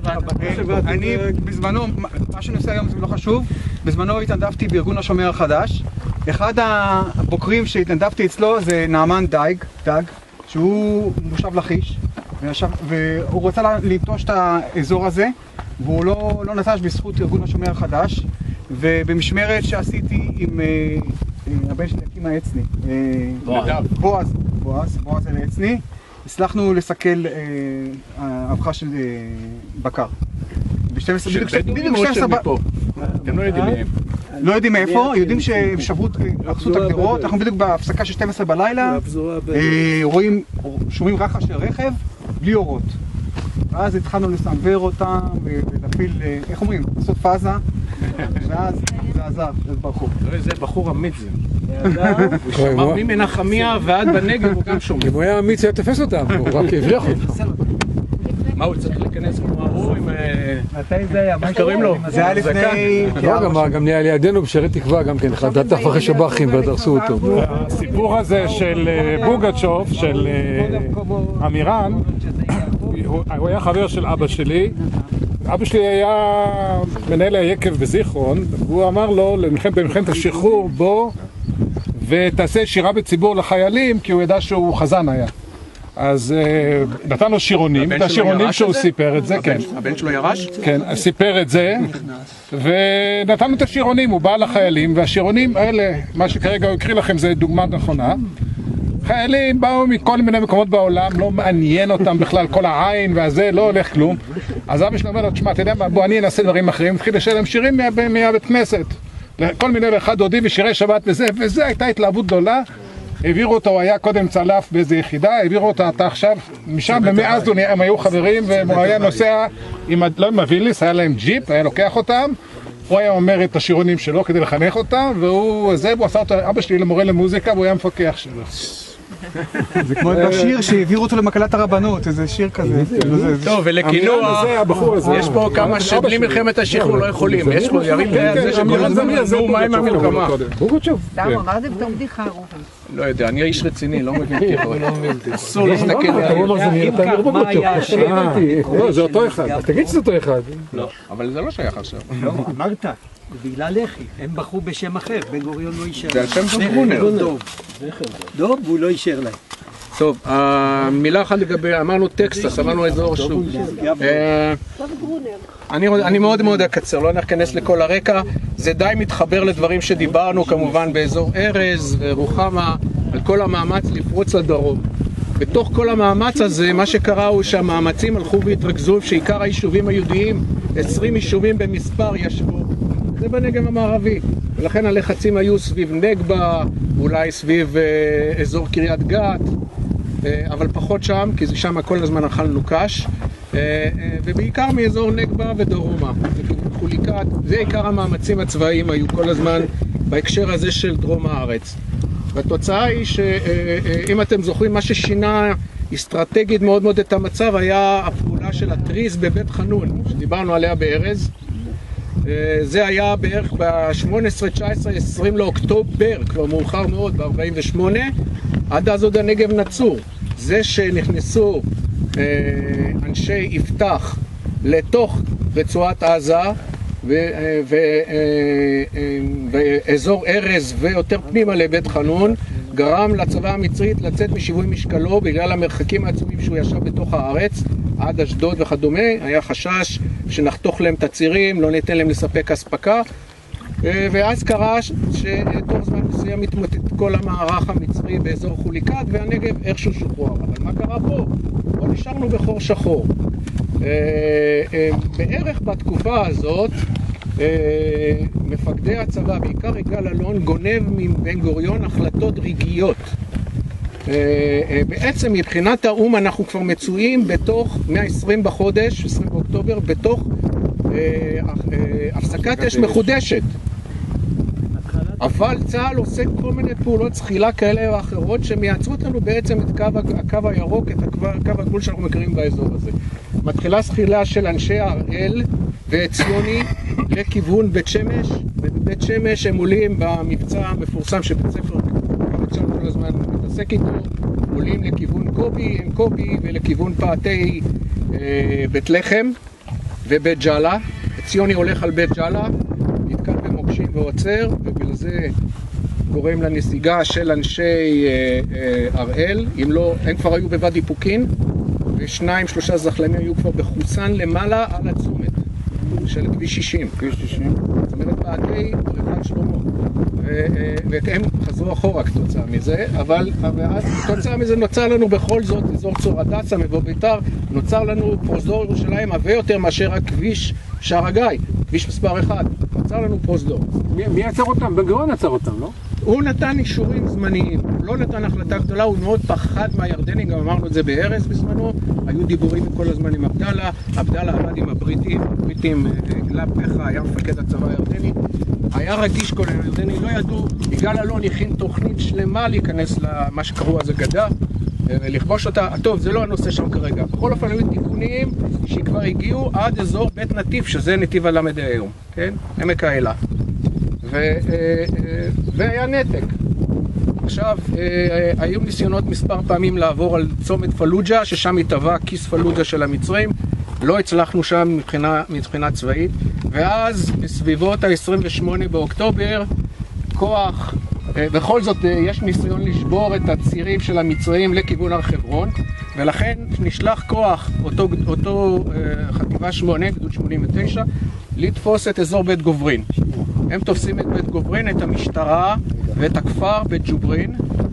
אני בזמנו, מה שאני עושה היום זה לא חשוב, בזמנו התנדבתי בארגון השומר החדש. אחד הבוקרים שהתנדבתי אצלו זה נעמן דייג, דג, שהוא מושב לכיש, והוא רצה לנטוש את האזור הזה, והוא לא, לא נטש בזכות ארגון השומר החדש, ובמשמרת שעשיתי עם הבן שלי, עם העצני, בועז, בועז, בועז העצני, הצלחנו לסכל אבחה של בקר. בדיוק שתים עשרה מפה. אתם לא יודעים מהם. לא יודעים מאיפה, יודעים שהם שברו, הרסו את הגדרות, אנחנו בדיוק בהפסקה של שתים עשרה בלילה, רואים, שומעים רחש של רכב, בלי אורות. ואז התחלנו לסנוור אותם ולהפיל, איך אומרים, לעשות פאזה, ואז זה עזר, זה ברחו. זה בחור אמיץ זה. הוא שמע ממנחמיה ועד בנגב הוא גם שומע. אם הוא היה אמיץ היה תופס אותם, הוא רק הבריח אותם. מה הוא צריך להיכנס כמו ההוא עם... מתי זה היה? מה שקוראים לו? זה היה לפני... גם נהיה לידינו בשערי תקווה גם כן, אחד דף אחרי שב"חים ודרסו אותו. הסיפור הזה של בוגצ'וב, של אמירן, הוא היה חבר של אבא שלי. אבא שלי היה מנהל היקב בזיכרון, והוא אמר לו, במלחמת השחרור, בוא ותעשה שירה בציבור לחיילים, כי הוא ידע שהוא חזן היה. אז נתן לו שירונים, את השירונים שהוא סיפר את זה, כן. הבן שלו ירש? כן, סיפר את זה, ונתן לו את השירונים, הוא בא לחיילים, והשירונים האלה, מה שכרגע הוא הקריא לכם זה דוגמה נכונה. חיילים באו מכל מיני מקומות בעולם, לא מעניין אותם בכלל, כל העין והזה, לא הולך כלום. אז אבא שלו אומר לו, תשמע, אתה יודע מה, בוא אני אנסה דברים אחרים, התחיל לשלם שירים מהבית כנסת. כל מיני לאחד דודי ושירי שבת וזה, וזה הייתה התלהבות גדולה. העבירו אותו, הוא היה קודם צלף באיזו יחידה, העבירו אותו, אתה עכשיו, משם ומאז הם היו חברים, והוא היה נוסע, עם, לא עם הוויליס, היה להם ג'יפ, היה לוקח אותם, הוא היה אומר את השירונים שלו כדי לחנך אותם, והוא, זה, הוא עשה אותו, אבא שלי למורה למוזיקה, והוא היה מפקח שלו. זה כמו בשיר שהעבירו אותו למקהלת הרבנות, איזה שיר כזה. טוב, ולקינוח, יש פה כמה שבלי מלחמת השחרור לא יכולים, יש פה ירים ביד זה שכל הזמן נו, מה עם המלחמה? למה, אמר זה בתור בדיחה, ראובן. לא יודע, אני איש רציני, לא מבין בדיחות. אסור להסתכל לי. לא, זה אותו אחד, תגיד שזה אותו אחד. לא, אבל זה לא שייך עכשיו. לא, אמרת. בגלל לחי, הם בחרו בשם אחר, בן גוריון לא אישר. זה על שם של גרונר. דוב. דוב, והוא לא אישר להם. טוב, המילה אחת לגבי, אמרנו טקסס, אמרנו אזור שוב. אני מאוד מאוד אקצר, לא נכנס לכל הרקע. זה די מתחבר לדברים שדיברנו כמובן באזור ארז ורוחמה, על כל המאמץ לפרוץ לדרום. בתוך כל המאמץ הזה, מה שקרה הוא שהמאמצים הלכו והתרכזו, שעיקר היישובים היהודיים, עשרים יישובים במספר ישבו. זה בנגב המערבי, ולכן הלחצים היו סביב נגבה, אולי סביב אה, אזור קריית גת, אה, אבל פחות שם, כי שם כל הזמן אכלנו קש, אה, אה, ובעיקר מאזור נגבה ודרומה, חוליקת, זה עיקר המאמצים הצבאיים היו כל הזמן בהקשר הזה של דרום הארץ. והתוצאה היא שאם אתם זוכרים, מה ששינה אסטרטגית מאוד מאוד את המצב היה הפעולה של הטריז בבית חנון, שדיברנו עליה בארז. זה היה בערך ב-שמונה עשרה, תשע עשרה, עשרים לאוקטובר, כבר מאוחר מאוד, ב-ארבעים ושמונה, עד אז עוד הנגב נצור. זה שנכנסו אה, אנשי יפתח לתוך רצועת עזה, ואזור ארז ויותר פנימה לבית חנון, גרם לצבא המצרית לצאת משיווי משקלו בגלל המרחקים העצומים שהוא ישב בתוך הארץ עד אשדוד וכדומה. היה חשש שנחתוך להם את הצירים, לא ניתן להם לספק אספקה, ואז קרה שתוך זמן מסוים התמוטט כל המערך המצרי באזור חוליקת והנגב איכשהו שוחרר. אבל מה קרה פה? פה נשארנו בחור שחור. בערך בתקופה הזאת מפקדי הצבא, בעיקר יגאל אלון, גונב מבן גוריון החלטות רגעיות. בעצם מבחינת האום אנחנו כבר מצויים בתוך מאה ועשרים בחודש, עשרים באוקטובר, בתוך הפסקת אש מחודשת. אבל צה"ל עושה כל מיני פעולות זחילה כאלה או אחרות שמייצרות לנו בעצם את קו, הקו הירוק, את הקו, קו הגבול שאנחנו מכירים באזור הזה. מתחילה זחילה של אנשי הראל וציוני לכיוון בית שמש, ובבית שמש הם עולים במבצע המפורסם שבית ספר כל הזמן מתעסק איתו, עולים לכיוון קובי, עין קובי ולכיוון פאתי אה, בית לחם ובית ג'אלה. ציוני הולך על בית ג'אלה, נתקל במוקשים ועוצר, ובגלל זה גורם לנסיגה של אנשי אה, אה, הראל. אם לא, הם כבר היו בוואדי פוקין, ושניים שלושה זחלנים היו כבר בחוסן למעלה על הצומת של כביש שישים. כביש שישים. זאת אומרת, פאתי בריכת שלמה. והם חזרו אחורה כתוצאה מזה, אבל כתוצאה מזה נוצר לנו בכל זאת אזור צור הדסה, מבוא ביתר, נוצר לנו פרוזדור ירושלים הרבה יותר מאשר הכביש שער הגיא, כביש מספר אחד, נוצר לנו פרוזדור. מי, מי עצר אותם? בן גוריון עצר אותם, לא? הוא נתן אישורים זמניים, הוא לא נתן החלטה גדולה, הוא מאוד פחד מהירדנים, גם אמרנו את זה בארז בזמנו, היו דיבורים כל הזמן עם עבדאללה, עבדאללה עבד עם הבריטים, הבריטים, גלב פחה היה מפקד הצבא הירדני, היה רגיש כל הירדני, לא ידעו, יגאל אלון הכין תוכנית שלמה להיכנס למה שקראו אז הגדה, לכבוש אותה. טוב, זה לא הנושא שם כרגע. בכל אופן היו תיקונים שכבר הגיעו עד אזור בית נתיב, שזה נתיב הלמד היום, כן? עמק האלה. ו, והיה נתק. עכשיו, היו ניסיונות מספר פעמים לעבור על צומת פלוג'ה, ששם התהווה כיס פלוג'ה של המצרים. לא הצלחנו שם מבחינה, מבחינה צבאית. ואז, בסביבות ה-עשרים ושמונה באוקטובר, כוח, בכל זאת יש ניסיון לשבור את הצירים של המצרים לכיוון הר חברון, ולכן נשלח כוח, אותו, אותו חטיבה שמונה, גדוד שמונים ותשע, לתפוס את אזור בית גוברין. הם תופסים את בית גוברין, את המשטרה ואת הכפר בית ג'וברין.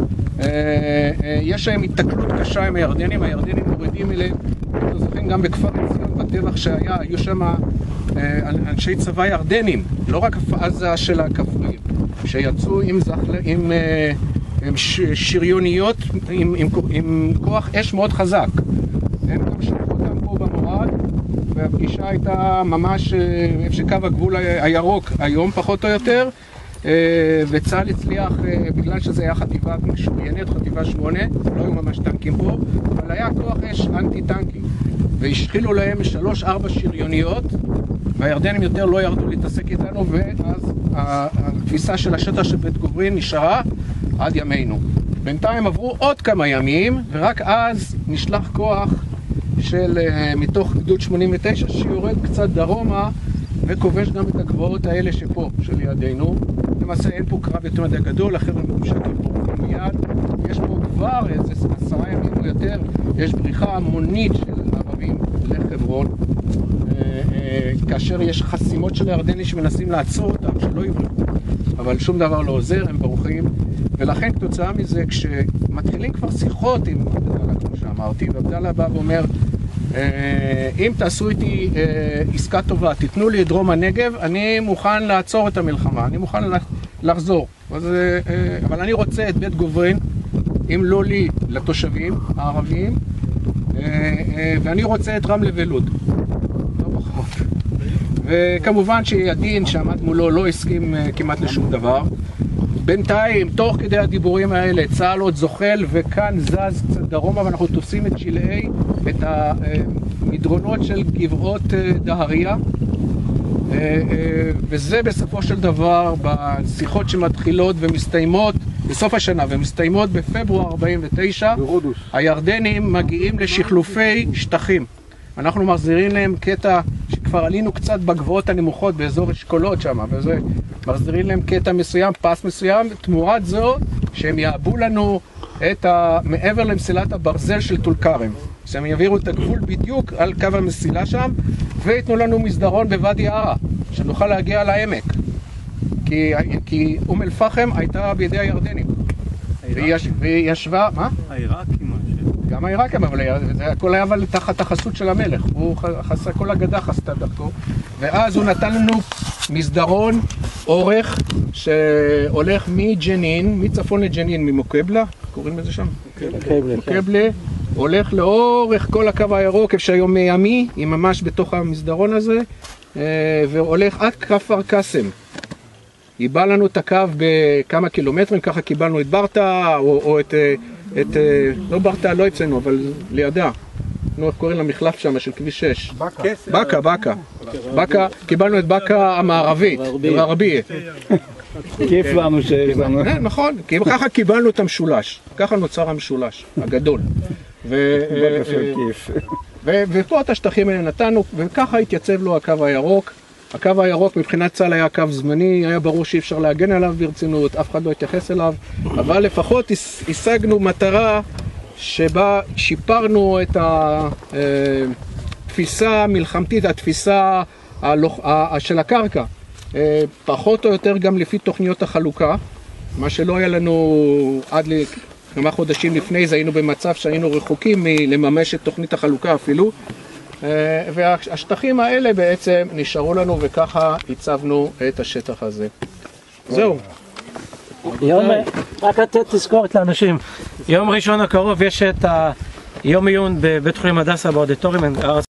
יש להם התקלות קשה עם הירדנים, הירדנים מורידים אליהם, אתם זוכרים גם בכפר עציון בטבח שהיה, היו שם אנשי צבא ירדנים, לא רק עזה של הכפרים, שיצאו עם, זחל... עם, עם ש... שריוניות, עם, עם, עם כוח אש מאוד חזק. הם גם שלחו אותם פה במורד, והפגישה הייתה ממש איפה שקו הגבול הירוק היום פחות או יותר, וצה"ל הצליח, בגלל שזה היה חטיבה משוריינת, חטיבה שמונה, לא היו ממש טנקים פה, אבל היה כוח אש אנטי טנקי, והשחילו להם שלוש ארבע שריוניות, והירדנים יותר לא ירדו להתעסק איתנו, ואז התפיסה של השטח של בית גוברין נשארה עד ימינו. בינתיים עברו עוד כמה ימים, ורק אז נשלח כוח של מתוך גדוד שמונים ותשע שיורד קצת דרומה וכובש גם את הגבעות האלה שפה, של ידינו. למעשה אין פה קרב יותר מדי גדול, החבר'ה ממשקים פה מיד. יש פה כבר איזה עשרה ימים או יותר, יש בריחה המונית של ערבים לחברון, כאשר יש חסימות של הירדני שמנסים לעצור אותם, שלא יברחו, אבל שום דבר לא עוזר, הם ברוחים, ולכן כתוצאה מזה, כשמתחילים כבר שיחות עם עבדאללה, כמו שאמרתי, ועבדאללה בא ואומר, אם תעשו איתי עסקה טובה, תיתנו לי את דרום הנגב, אני מוכן לעצור את המלחמה, אני מוכן לחזור, אז, אבל אני רוצה את בית גוברין, אם לא לי, לתושבים הערביים, ואני רוצה את רמלה ולוד. לא פחות. וכמובן שידין שעמד מולו לא הסכים כמעט לשום דבר. בינתיים, תוך כדי הדיבורים האלה, צה"ל עוד זוחל וכאן זז קצת דרומה, ואנחנו תופסים את שלהי, את המדרונות של גבעות דהריה. וזה בסופו של דבר, בשיחות שמתחילות ומסתיימות בסוף השנה ומסתיימות בפברואר ארבעים ותשע, הירדנים מגיעים לשחלופי שטחים. אנחנו מחזירים להם קטע שכבר עלינו קצת בגבעות הנמוכות באזור אשכולות שם, וזה מחזירים להם קטע מסוים, פס מסוים, תמורת זו שהם יעבו לנו את ה... מעבר למסילת הברזל של טול כרם. שהם יעבירו את הגבול בדיוק על קו המסילה שם, ויתנו לנו מסדרון בוואדי ערה, שנוכל להגיע לעמק. כי, כי אום אל פחם הייתה בידי הירדנים. והיא ישבה, מה? העיראקים. גם העיראקים, אבל זה הכל היה אבל תחת החסות של המלך. הוא חסה, כל הגדה חסתה דרכו. ואז הוא נתן לנו מסדרון אורך שהולך מג'נין, מצפון לג'נין, ממוקבלה, קוראים לזה שם? מוקבלה. מוקבלה. הולך לאורך כל הקו הירוק, איפה שהיום מימי, היא ממש בתוך המסדרון הזה, והולך עד כפר קאסם. היא באה לנו את הקו בכמה קילומטרים, ככה קיבלנו את ברטה, או, או את, את, לא ברטה, לא אצלנו, אבל לידה. נו, איך קוראים למחלף שם, של כביש שש? בקה. בקה, בקה. בקה, קיבלנו את בקה המערבית, הרביע. כיף לנו שיש לנו. נכון, כי ככה קיבלנו את המשולש, ככה נוצר המשולש הגדול. ופה את השטחים האלה נתנו, וככה התייצב לו הקו הירוק. הקו הירוק מבחינת צה"ל היה קו זמני, היה ברור שאי אפשר להגן עליו ברצינות, אף אחד לא התייחס אליו, אבל לפחות השגנו מטרה שבה שיפרנו את התפיסה המלחמתית, התפיסה של הקרקע, פחות או יותר גם לפי תוכניות החלוקה, מה שלא היה לנו עד כמה חודשים לפני זה, היינו במצב שהיינו רחוקים מלממש את תוכנית החלוקה אפילו, והשטחים האלה בעצם נשארו לנו, וככה הצבנו את השטח הזה. זהו. יום, רק לתת תזכורת לאנשים, יום ראשון הקרוב יש את היום עיון בבית חולים הדסה באודיטוריום.